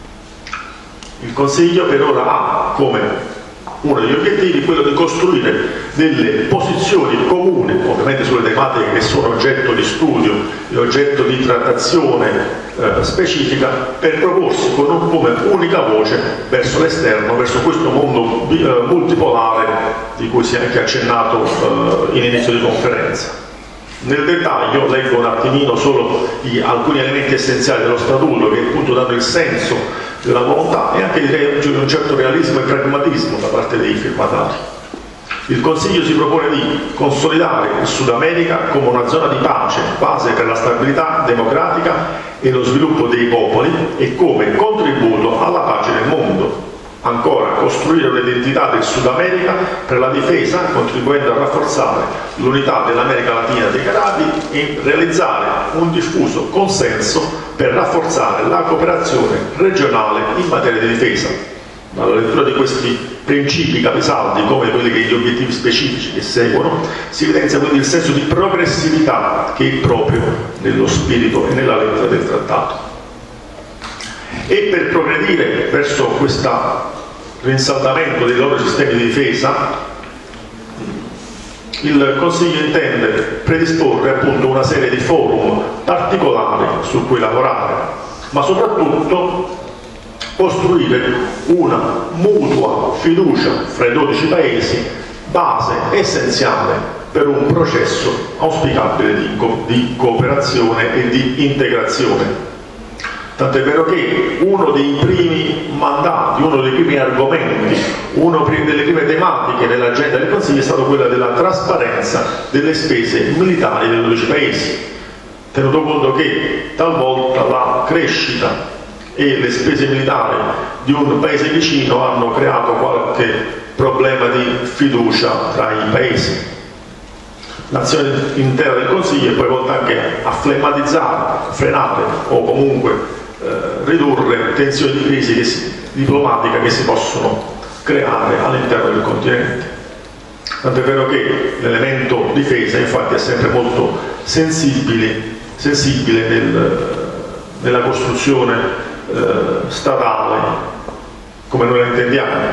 Il Consiglio per ora ha come uno degli obiettivi quello di costruire delle posizioni comuni, ovviamente sulle tematiche che sono oggetto di studio e oggetto di trattazione eh, specifica, per proporsi con un, come unica voce verso l'esterno, verso questo mondo eh, multipolare di cui si è anche accennato eh, in inizio di conferenza. Nel dettaglio leggo un attimino solo i, alcuni elementi essenziali dello statuto che appunto danno il senso della volontà e anche di un certo realismo e pragmatismo da parte dei firmatari. Il Consiglio si propone di consolidare il Sud America come una zona di pace, base per la stabilità democratica e lo sviluppo dei popoli e come contributo alla pace nel mondo. Ancora, costruire un'identità del Sud America per la difesa, contribuendo a rafforzare l'unità dell'America Latina e dei Caraibi e realizzare un diffuso consenso per rafforzare la cooperazione regionale in materia di difesa. Dalla lettura di questi principi capisaldi, come quelli che gli obiettivi specifici che seguono, si evidenzia quindi il senso di progressività che è proprio nello spirito e nella lettera del trattato. E per progredire verso questo rinsaldamento dei loro sistemi di difesa, il Consiglio intende predisporre appunto una serie di forum particolari su cui lavorare, ma soprattutto costruire una mutua fiducia fra i dodici paesi, base essenziale per un processo auspicabile di, co di cooperazione e di integrazione. Tant'è vero che uno dei primi mandati, uno dei primi argomenti, una delle prime tematiche nell'agenda del Consiglio è stato quella della trasparenza delle spese militari dei dodici paesi, tenuto conto che talvolta la crescita e le spese militari di un paese vicino hanno creato qualche problema di fiducia tra i paesi. L'azione intera del Consiglio è poi volta anche a flemmatizzare, frenare o comunque Eh, ridurre tensioni di crisi che si, diplomatica che si possono creare all'interno del continente. Tant'è vero che l'elemento difesa infatti è sempre molto sensibile, sensibile nel, nella costruzione eh, statale come noi la intendiamo.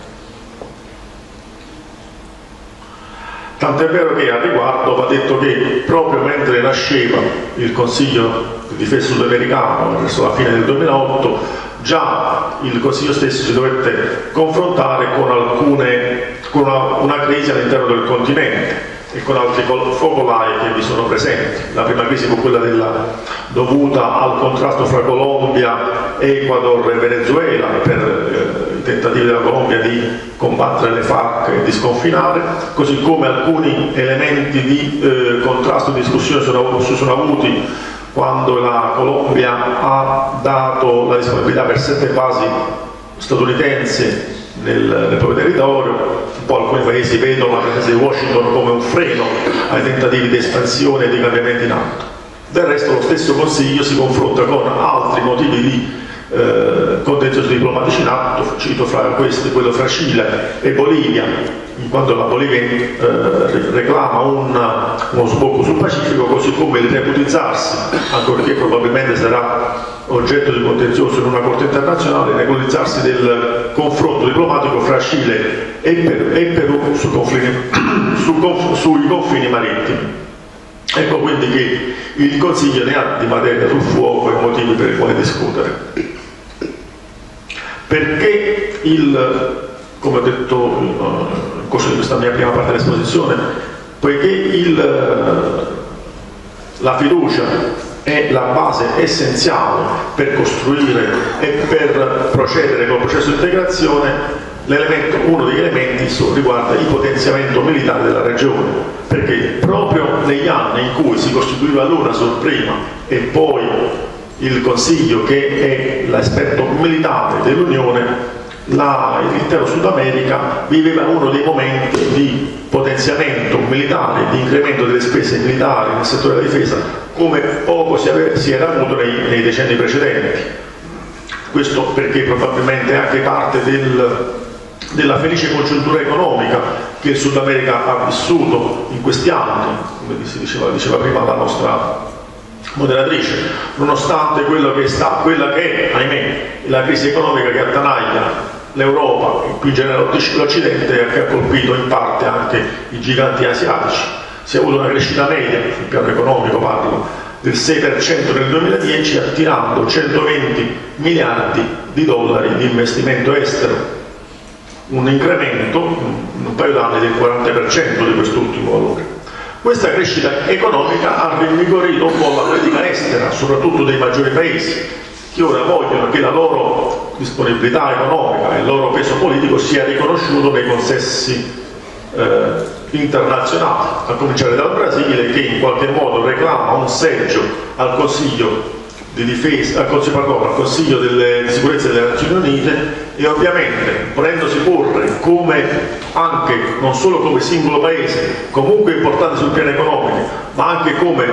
Tant'è vero che a riguardo va detto che proprio mentre nasceva il Consiglio di Difesa sudamericano verso la fine del duemilaotto, già il Consiglio stesso si dovette confrontare con, alcune, con una, una crisi all'interno del continente e con altri focolai che vi sono presenti. La prima crisi fu quella della, dovuta al contrasto fra Colombia, Ecuador e Venezuela per eh, i tentativi della Colombia di combattere le FARC e di sconfinare, così come alcuni elementi di eh, contrasto e discussione sono, si sono avuti quando la Colombia ha dato la disponibilità per sette basi statunitensi nel, nel proprio territorio. Un po' alcuni paesi vedono la presenza di Washington come un freno ai tentativi di espansione e di cambiamenti in atto. Del resto lo stesso Consiglio si confronta con altri motivi di eh, contenzioso diplomatici in atto, cito fra questi quello fra Cile e Bolivia, in quanto la Bolivia eh, reclama un, uno sbocco sul Pacifico, così come il reputizzarsi, ancorché probabilmente sarà oggetto di contenzioso in una corte internazionale, regolarizzarsi del confronto diplomatico fra Cile e, per, e Perù su confini, su conf, sui confini marittimi. Ecco quindi che il Consiglio ne ha di materia sul fuoco e motivi per i quali discutere. Perché il, come ho detto nel corso di questa mia prima parte dell'esposizione, poiché il, la fiducia è la base essenziale per costruire e per procedere col processo di integrazione, uno degli elementi riguarda il potenziamento militare della regione, perché proprio negli anni in cui si costituiva l'UNASUR prima e poi il Consiglio, che è l'esperto militare dell'Unione, l'intero Sud America viveva uno dei momenti di potenziamento militare, di incremento delle spese militari nel settore della difesa come poco si, ave, si era avuto nei, nei decenni precedenti. Questo perché probabilmente è anche parte del, della felice congiuntura economica che il Sud America ha vissuto in questi anni, come si diceva, diceva prima la nostra moderatrice, nonostante quello che sta, quella che è, ahimè, la crisi economica che attanaglia l'Europa e più in generale l'Occidente, che ha colpito in parte anche i giganti asiatici. Si è avuto una crescita media, sul piano economico parlo, del sei per cento nel duemiladieci, attirando centoventi miliardi di dollari di investimento estero, un incremento in un paio d'anni del quaranta per cento di quest'ultimo valore. Questa crescita economica ha rinvigorito un po' la politica estera, soprattutto dei maggiori paesi, che ora vogliono che la loro disponibilità economica e il loro peso politico sia riconosciuto nei consessi eh, internazionali, a cominciare dal Brasile, che in qualche modo reclama un seggio al Consiglio di difesa, al Consiglio, pardon, al Consiglio delle, di sicurezza delle Nazioni Unite, e ovviamente volendosi porre come anche non solo come singolo paese comunque importante sul piano economico, ma anche come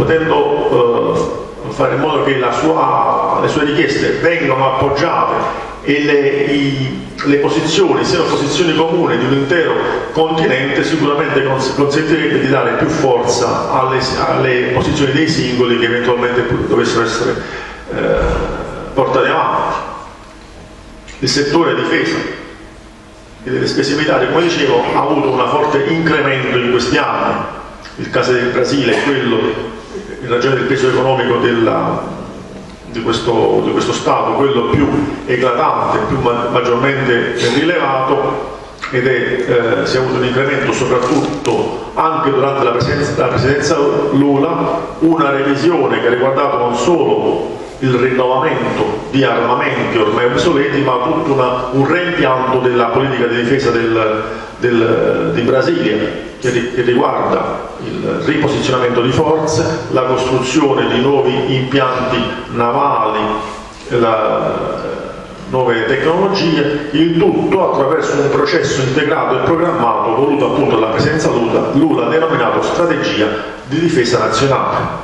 potendo eh, fare in modo che la sua, le sue richieste vengano appoggiate e le, i, le posizioni siano posizioni comuni di un intero continente, sicuramente cons consentirebbe di dare più forza alle, alle posizioni dei singoli che eventualmente dovessero essere eh, portate avanti. Il settore difesa e delle spese militari, come dicevo, ha avuto un forte incremento in questi anni. Il caso del Brasile è quello, in ragione del peso economico della, di, questo, di questo Stato, quello più eclatante, più ma maggiormente rilevato, ed è, eh, si è avuto un incremento soprattutto anche durante la presidenza, la presidenza Lula, una revisione che ha riguardato non solo il rinnovamento di armamenti ormai obsoleti, ma tutto una, un reimpianto della politica di difesa del, del, di Brasilia, che, che riguarda il riposizionamento di forze, la costruzione di nuovi impianti navali, la, nuove tecnologie, il tutto attraverso un processo integrato e programmato voluto appunto dalla presidenza Lula, Lula denominato Strategia di Difesa Nazionale.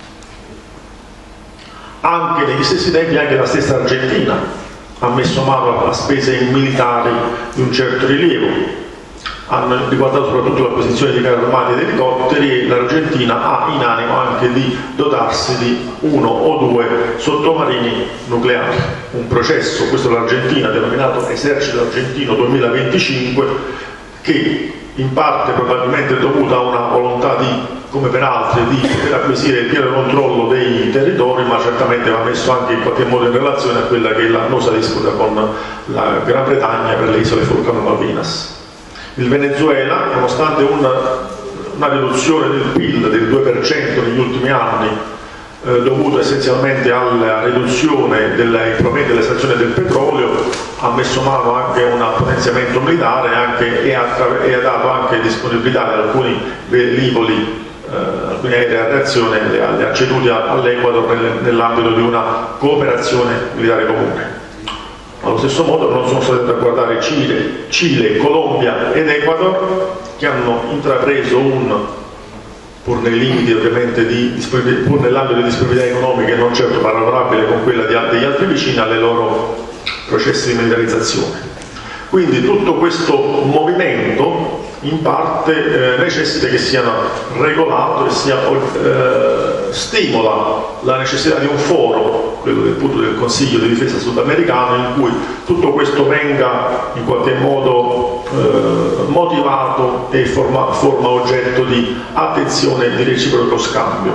Anche negli stessi tempi anche la stessa Argentina ha messo mano a spese militari di un certo rilievo, hanno riguardato soprattutto l'acquisizione di carri armati ed elicotteri, e l'Argentina ha in animo anche di dotarsi di uno o due sottomarini nucleari. Un processo, questo l'Argentina, denominato Esercito Argentino duemilaventicinque, che in parte probabilmente è dovuta a una volontà di, come per altri, di poter acquisire il pieno controllo dei territori, ma certamente va messo anche in qualche modo in relazione a quella che è l'annosa disputa con la Gran Bretagna per le isole Falkland e Malvinas. Il Venezuela, nonostante una, una riduzione del P I L del due per cento negli ultimi anni, eh, dovuto essenzialmente alla riduzione dei proventi dell'estrazione del petrolio, ha messo mano anche a un potenziamento militare anche, e, ha, e ha dato anche disponibilità di alcuni velivoli, eh, alcuni aerei a reazione, li ha, li ha ceduti all'Ecuador nell'ambito di una cooperazione militare comune. Allo stesso modo non sono stati a guardare Cile, Cile, Colombia ed Ecuador, che hanno intrapreso un, pur nei limiti ovviamente di pur nell'ambito di disponibilità economiche non certo paragonabile con quella di, degli altri vicini, alle loro processi di militarizzazione. Quindi tutto questo movimento in parte eh, necessita che sia regolato e sia, eh, stimola la necessità di un foro, quello del punto del Consiglio di difesa sudamericano, in cui tutto questo venga in qualche modo eh, motivato e forma, forma oggetto di attenzione e di reciproco scambio.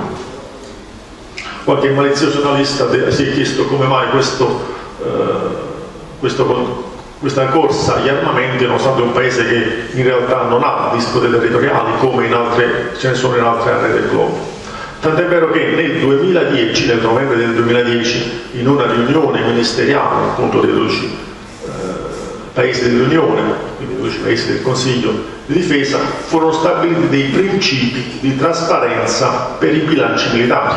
Qualche malizioso analista si è chiesto come mai questo, eh, questo questa corsa agli armamenti, nonostante un paese che in realtà non ha dispute territoriali come in altre, ce ne sono in altre aree del globo. Tant'è vero che nel duemiladieci, nel novembre del duemiladieci, in una riunione ministeriale appunto dei dodici eh, paesi dell'Unione, quindi dodici paesi del Consiglio di difesa, furono stabiliti dei principi di trasparenza per i bilanci militari,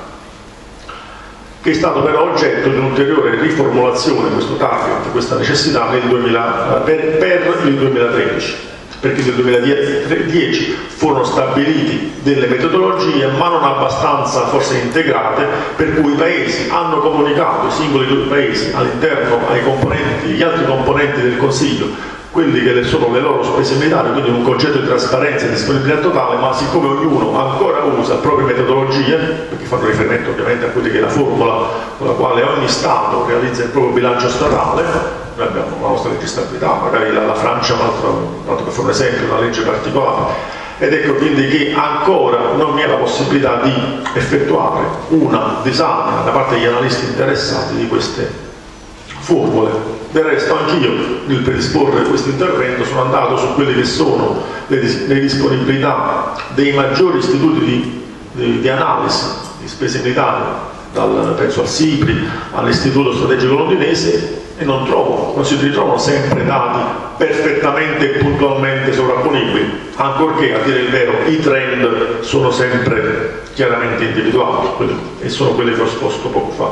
che è stato però oggetto di un'ulteriore riformulazione, questo target, questa necessità nel duemila, per, per il duemilatredici, perché nel duemiladieci furono stabiliti delle metodologie ma non abbastanza forse integrate, per cui i paesi hanno comunicato, i singoli paesi all'interno ai componenti, gli altri componenti del Consiglio, quelli che sono le loro spese militari, quindi un concetto di trasparenza e disponibilità totale, ma siccome ognuno ancora usa proprie metodologie, perché fanno riferimento ovviamente a quella che è la formula con la quale ogni Stato realizza il proprio bilancio statale, noi abbiamo la nostra legge stabilità, magari la, la Francia un altro, un altro per fare un esempio, una legge particolare, ed ecco quindi che ancora non vi è la possibilità di effettuare una disamina da parte degli analisti interessati di queste formule. Del resto anch'io nel predisporre questo intervento sono andato su quelle che sono le, dis le disponibilità dei maggiori istituti di, di, di analisi di spese militari, dal, penso al SIPRI, all'Istituto Strategico Londinese, e non trovo, non si ritrovano sempre dati perfettamente e puntualmente sovrapponibili, ancorché a dire il vero i trend sono sempre chiaramente individuati, e sono quelli che ho esposto poco fa.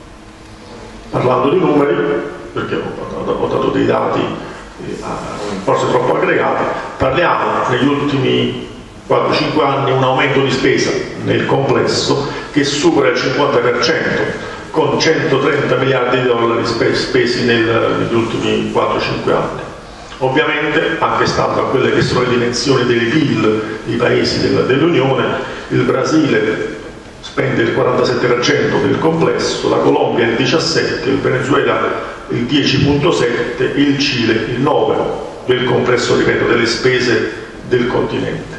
Parlando di numeri, perché ho dato dei dati eh, forse troppo aggregati, parliamo negli ultimi quattro cinque anni un aumento di spesa nel complesso che supera il cinquanta per cento, con centotrenta miliardi di dollari spesi nel, negli ultimi quattro cinque anni. Ovviamente, anche stando a quelle che sono le dimensioni dei P I L dei paesi del, dell'Unione, il Brasile spende il quarantasette per cento del complesso, la Colombia il diciassette per cento, il Venezuela il dieci virgola sette per cento, il Cile il nove per cento. del complesso, ripeto, delle spese del continente.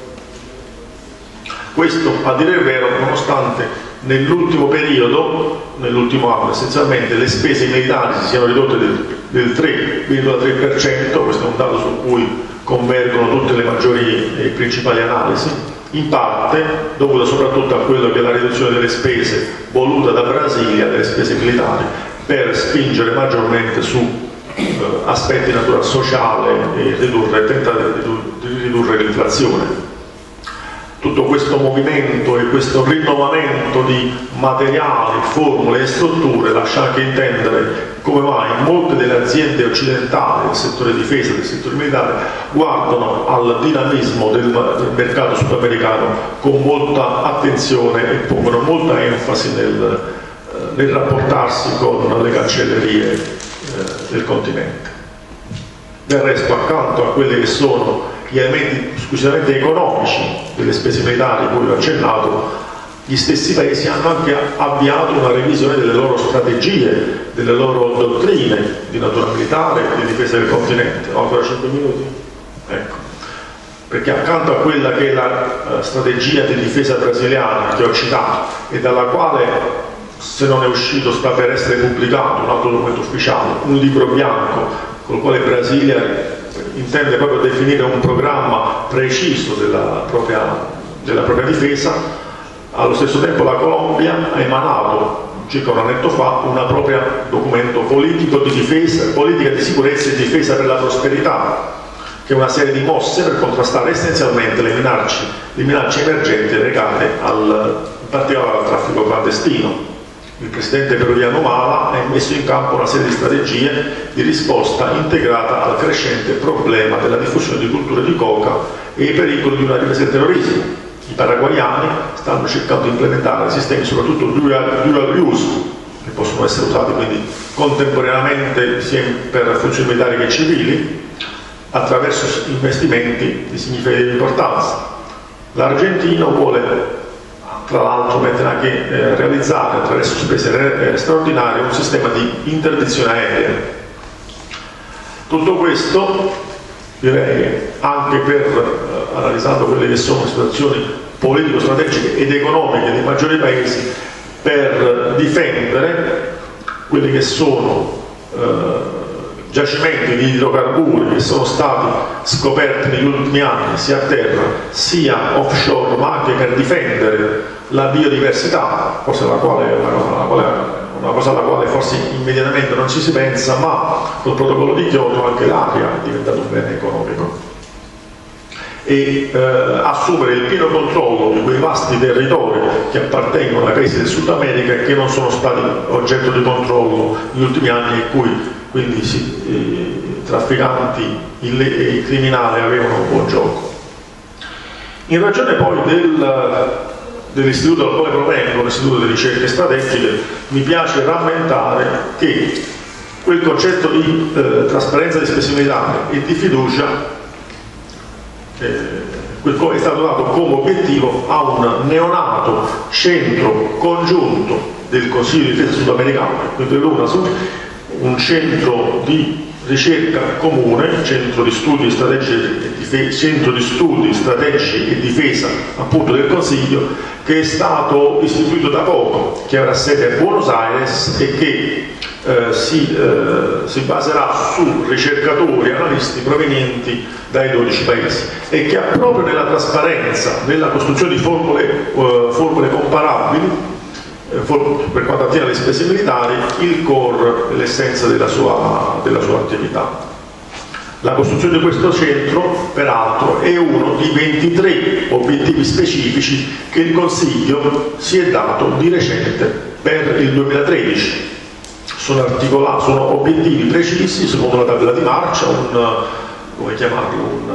Questo, a dire il vero, nonostante nell'ultimo periodo, nell'ultimo anno essenzialmente, le spese militari si siano ridotte del, del tre virgola tre per cento, questo è un dato su cui convergono tutte le maggiori e principali analisi, in parte dovuta soprattutto a quello che è la riduzione delle spese voluta da Brasilia, delle spese militari, per spingere maggiormente su eh, aspetti di natura sociale e ridurre, tentare di ridurre l'inflazione. Tutto questo movimento e questo rinnovamento di materiali, formule e strutture lascia anche intendere come mai molte delle aziende occidentali del settore difesa, del settore militare, guardano al dinamismo del, del mercato sudamericano con molta attenzione e pongono molta enfasi nel, nel rapportarsi con le cancellerie eh, del continente. Del resto, accanto a quelli che sono gli elementi esclusivamente economici delle spese militari, cui ho accennato, gli stessi paesi hanno anche avviato una revisione delle loro strategie, delle loro dottrine di natura militare e di difesa del continente. Ho ancora cinque minuti? Ecco. Perché accanto a quella che è la uh, strategia di difesa brasiliana che ho citato e dalla quale, se non è uscito, sta per essere pubblicato un altro documento ufficiale, un libro bianco con il quale Brasilia intende proprio definire un programma preciso della propria, della propria difesa. Allo stesso tempo la Colombia ha emanato circa un annetto fa un proprio documento politico di difesa, politica di sicurezza e difesa per la prosperità, che è una serie di mosse per contrastare essenzialmente le minacce, le minacce emergenti legate al, in particolare al traffico clandestino. Il presidente peruviano Mala ha messo in campo una serie di strategie di risposta integrata al crescente problema della diffusione di culture di coca e i pericoli di una ripresa del terrorismo. I paraguayani stanno cercando di implementare sistemi soprattutto dual, dual use, che possono essere usati quindi contemporaneamente sia per funzioni militari che civili, attraverso investimenti di significativa importanza. L'Argentino vuole, tra l'altro, mettere anche eh, realizzare attraverso spese eh, straordinarie un sistema di interdizione aerea. Tutto questo, direi, anche per, eh, analizzando quelle che sono situazioni politico-strategiche ed economiche dei maggiori paesi, per difendere quelli che sono eh, giacimenti di idrocarburi che sono stati scoperti negli ultimi anni sia a terra sia offshore, ma anche per difendere la biodiversità, cosa alla quale, una, quale, una cosa alla quale forse immediatamente non ci si pensa, ma col protocollo di Kyoto anche l'aria è diventata un bene economico. E eh, assumere il pieno controllo di quei vasti territori che appartengono ai paesi del Sud America e che non sono stati oggetto di controllo negli ultimi anni e cui quindi sì, i trafficanti e i criminali avevano un buon gioco. In ragione poi del, dell'istituto dal quale provengo, l'istituto di ricerche strategiche, mi piace rammentare che quel concetto di eh, trasparenza di spese militari e di fiducia eh, quel è stato dato come obiettivo a un neonato centro congiunto del Consiglio di difesa sudamericano, quindi l'UNASUD, un centro di ricerca comune, centro di studi strategici, centro di studi strategici e difesa appunto del Consiglio, che è stato istituito da poco, che avrà sede a Buenos Aires e che eh, si, eh, si baserà su ricercatori e analisti provenienti dai dodici paesi e che ha proprio nella trasparenza, nella costruzione di formule, eh, formule comparabili per quanto attiene alle spese militari, il core, l'essenza della sua, della sua attività. La costruzione di questo centro, peraltro, è uno di ventitré obiettivi specifici che il Consiglio si è dato di recente per il duemilatredici. Sono articolati, sono obiettivi precisi, secondo la tabella di marcia, un, come chiamarlo, un,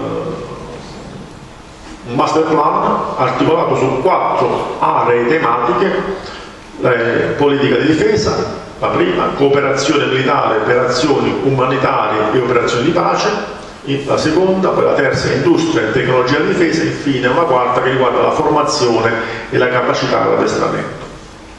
un master plan articolato su quattro aree tematiche: Eh, politica di difesa, la prima, cooperazione militare per azioni umanitarie e operazioni di pace, la seconda, poi la terza, industria e tecnologia di difesa, e infine una quarta che riguarda la formazione e la capacità dell'addestramento.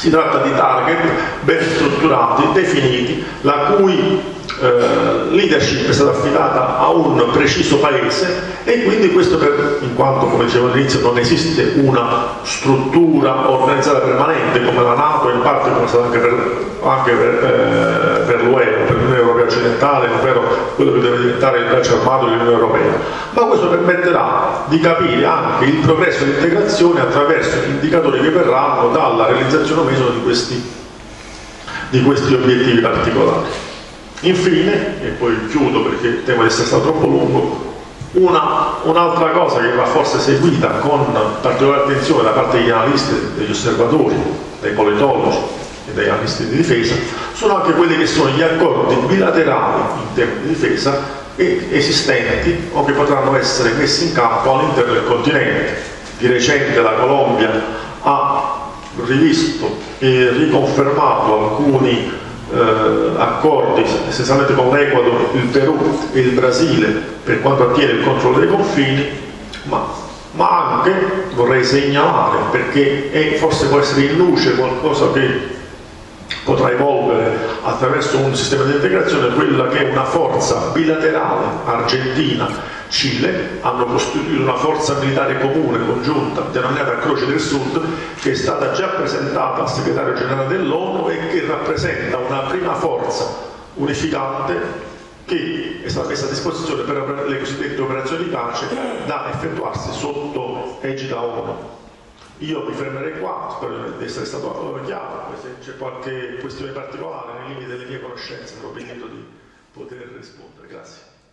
Si tratta di target ben strutturati, definiti, la cui eh, leadership è stata affidata a un preciso paese, e quindi questo per, in quanto, come dicevo all'inizio, non esiste una struttura organizzata permanente come la NATO, in parte come è stato anche per, anche per, eh, per l'U E, per l'Unione Europea occidentale, ovvero quello che deve diventare il braccio armato dell'Unione Europea, ma questo permetterà di capire anche il progresso di integrazione attraverso gli indicatori che verranno dalla realizzazione o meno di questi, di questi obiettivi particolari. Infine, e poi chiudo perché il tema di essere stato troppo lungo, una, un'altra cosa che va forse seguita con particolare attenzione da parte degli analisti, degli osservatori, dei politologi e degli analisti di difesa, sono anche quelli che sono gli accordi bilaterali in termini di difesa esistenti o che potranno essere messi in campo all'interno del continente. Di recente la Colombia ha rivisto e riconfermato alcuni eh, accordi essenzialmente con l'Ecuador, il Perù e il Brasile per quanto attiene il controllo dei confini, ma, ma anche vorrei segnalare, perché è, forse può essere in luce qualcosa che potrà evolvere attraverso un sistema di integrazione, quella che è una forza bilaterale. Argentina, Cile hanno costituito una forza militare comune, congiunta, denominata Croce del Sud, che è stata già presentata al segretario generale dell'ONU e che rappresenta una prima forza unificante che è stata messa a disposizione per le cosiddette operazioni di pace da effettuarsi sotto egida ONU. Io mi fermerei qua, spero di essere stato chiaro, se c'è qualche questione particolare nei limiti delle mie conoscenze, sarò benito di poter rispondere. Grazie.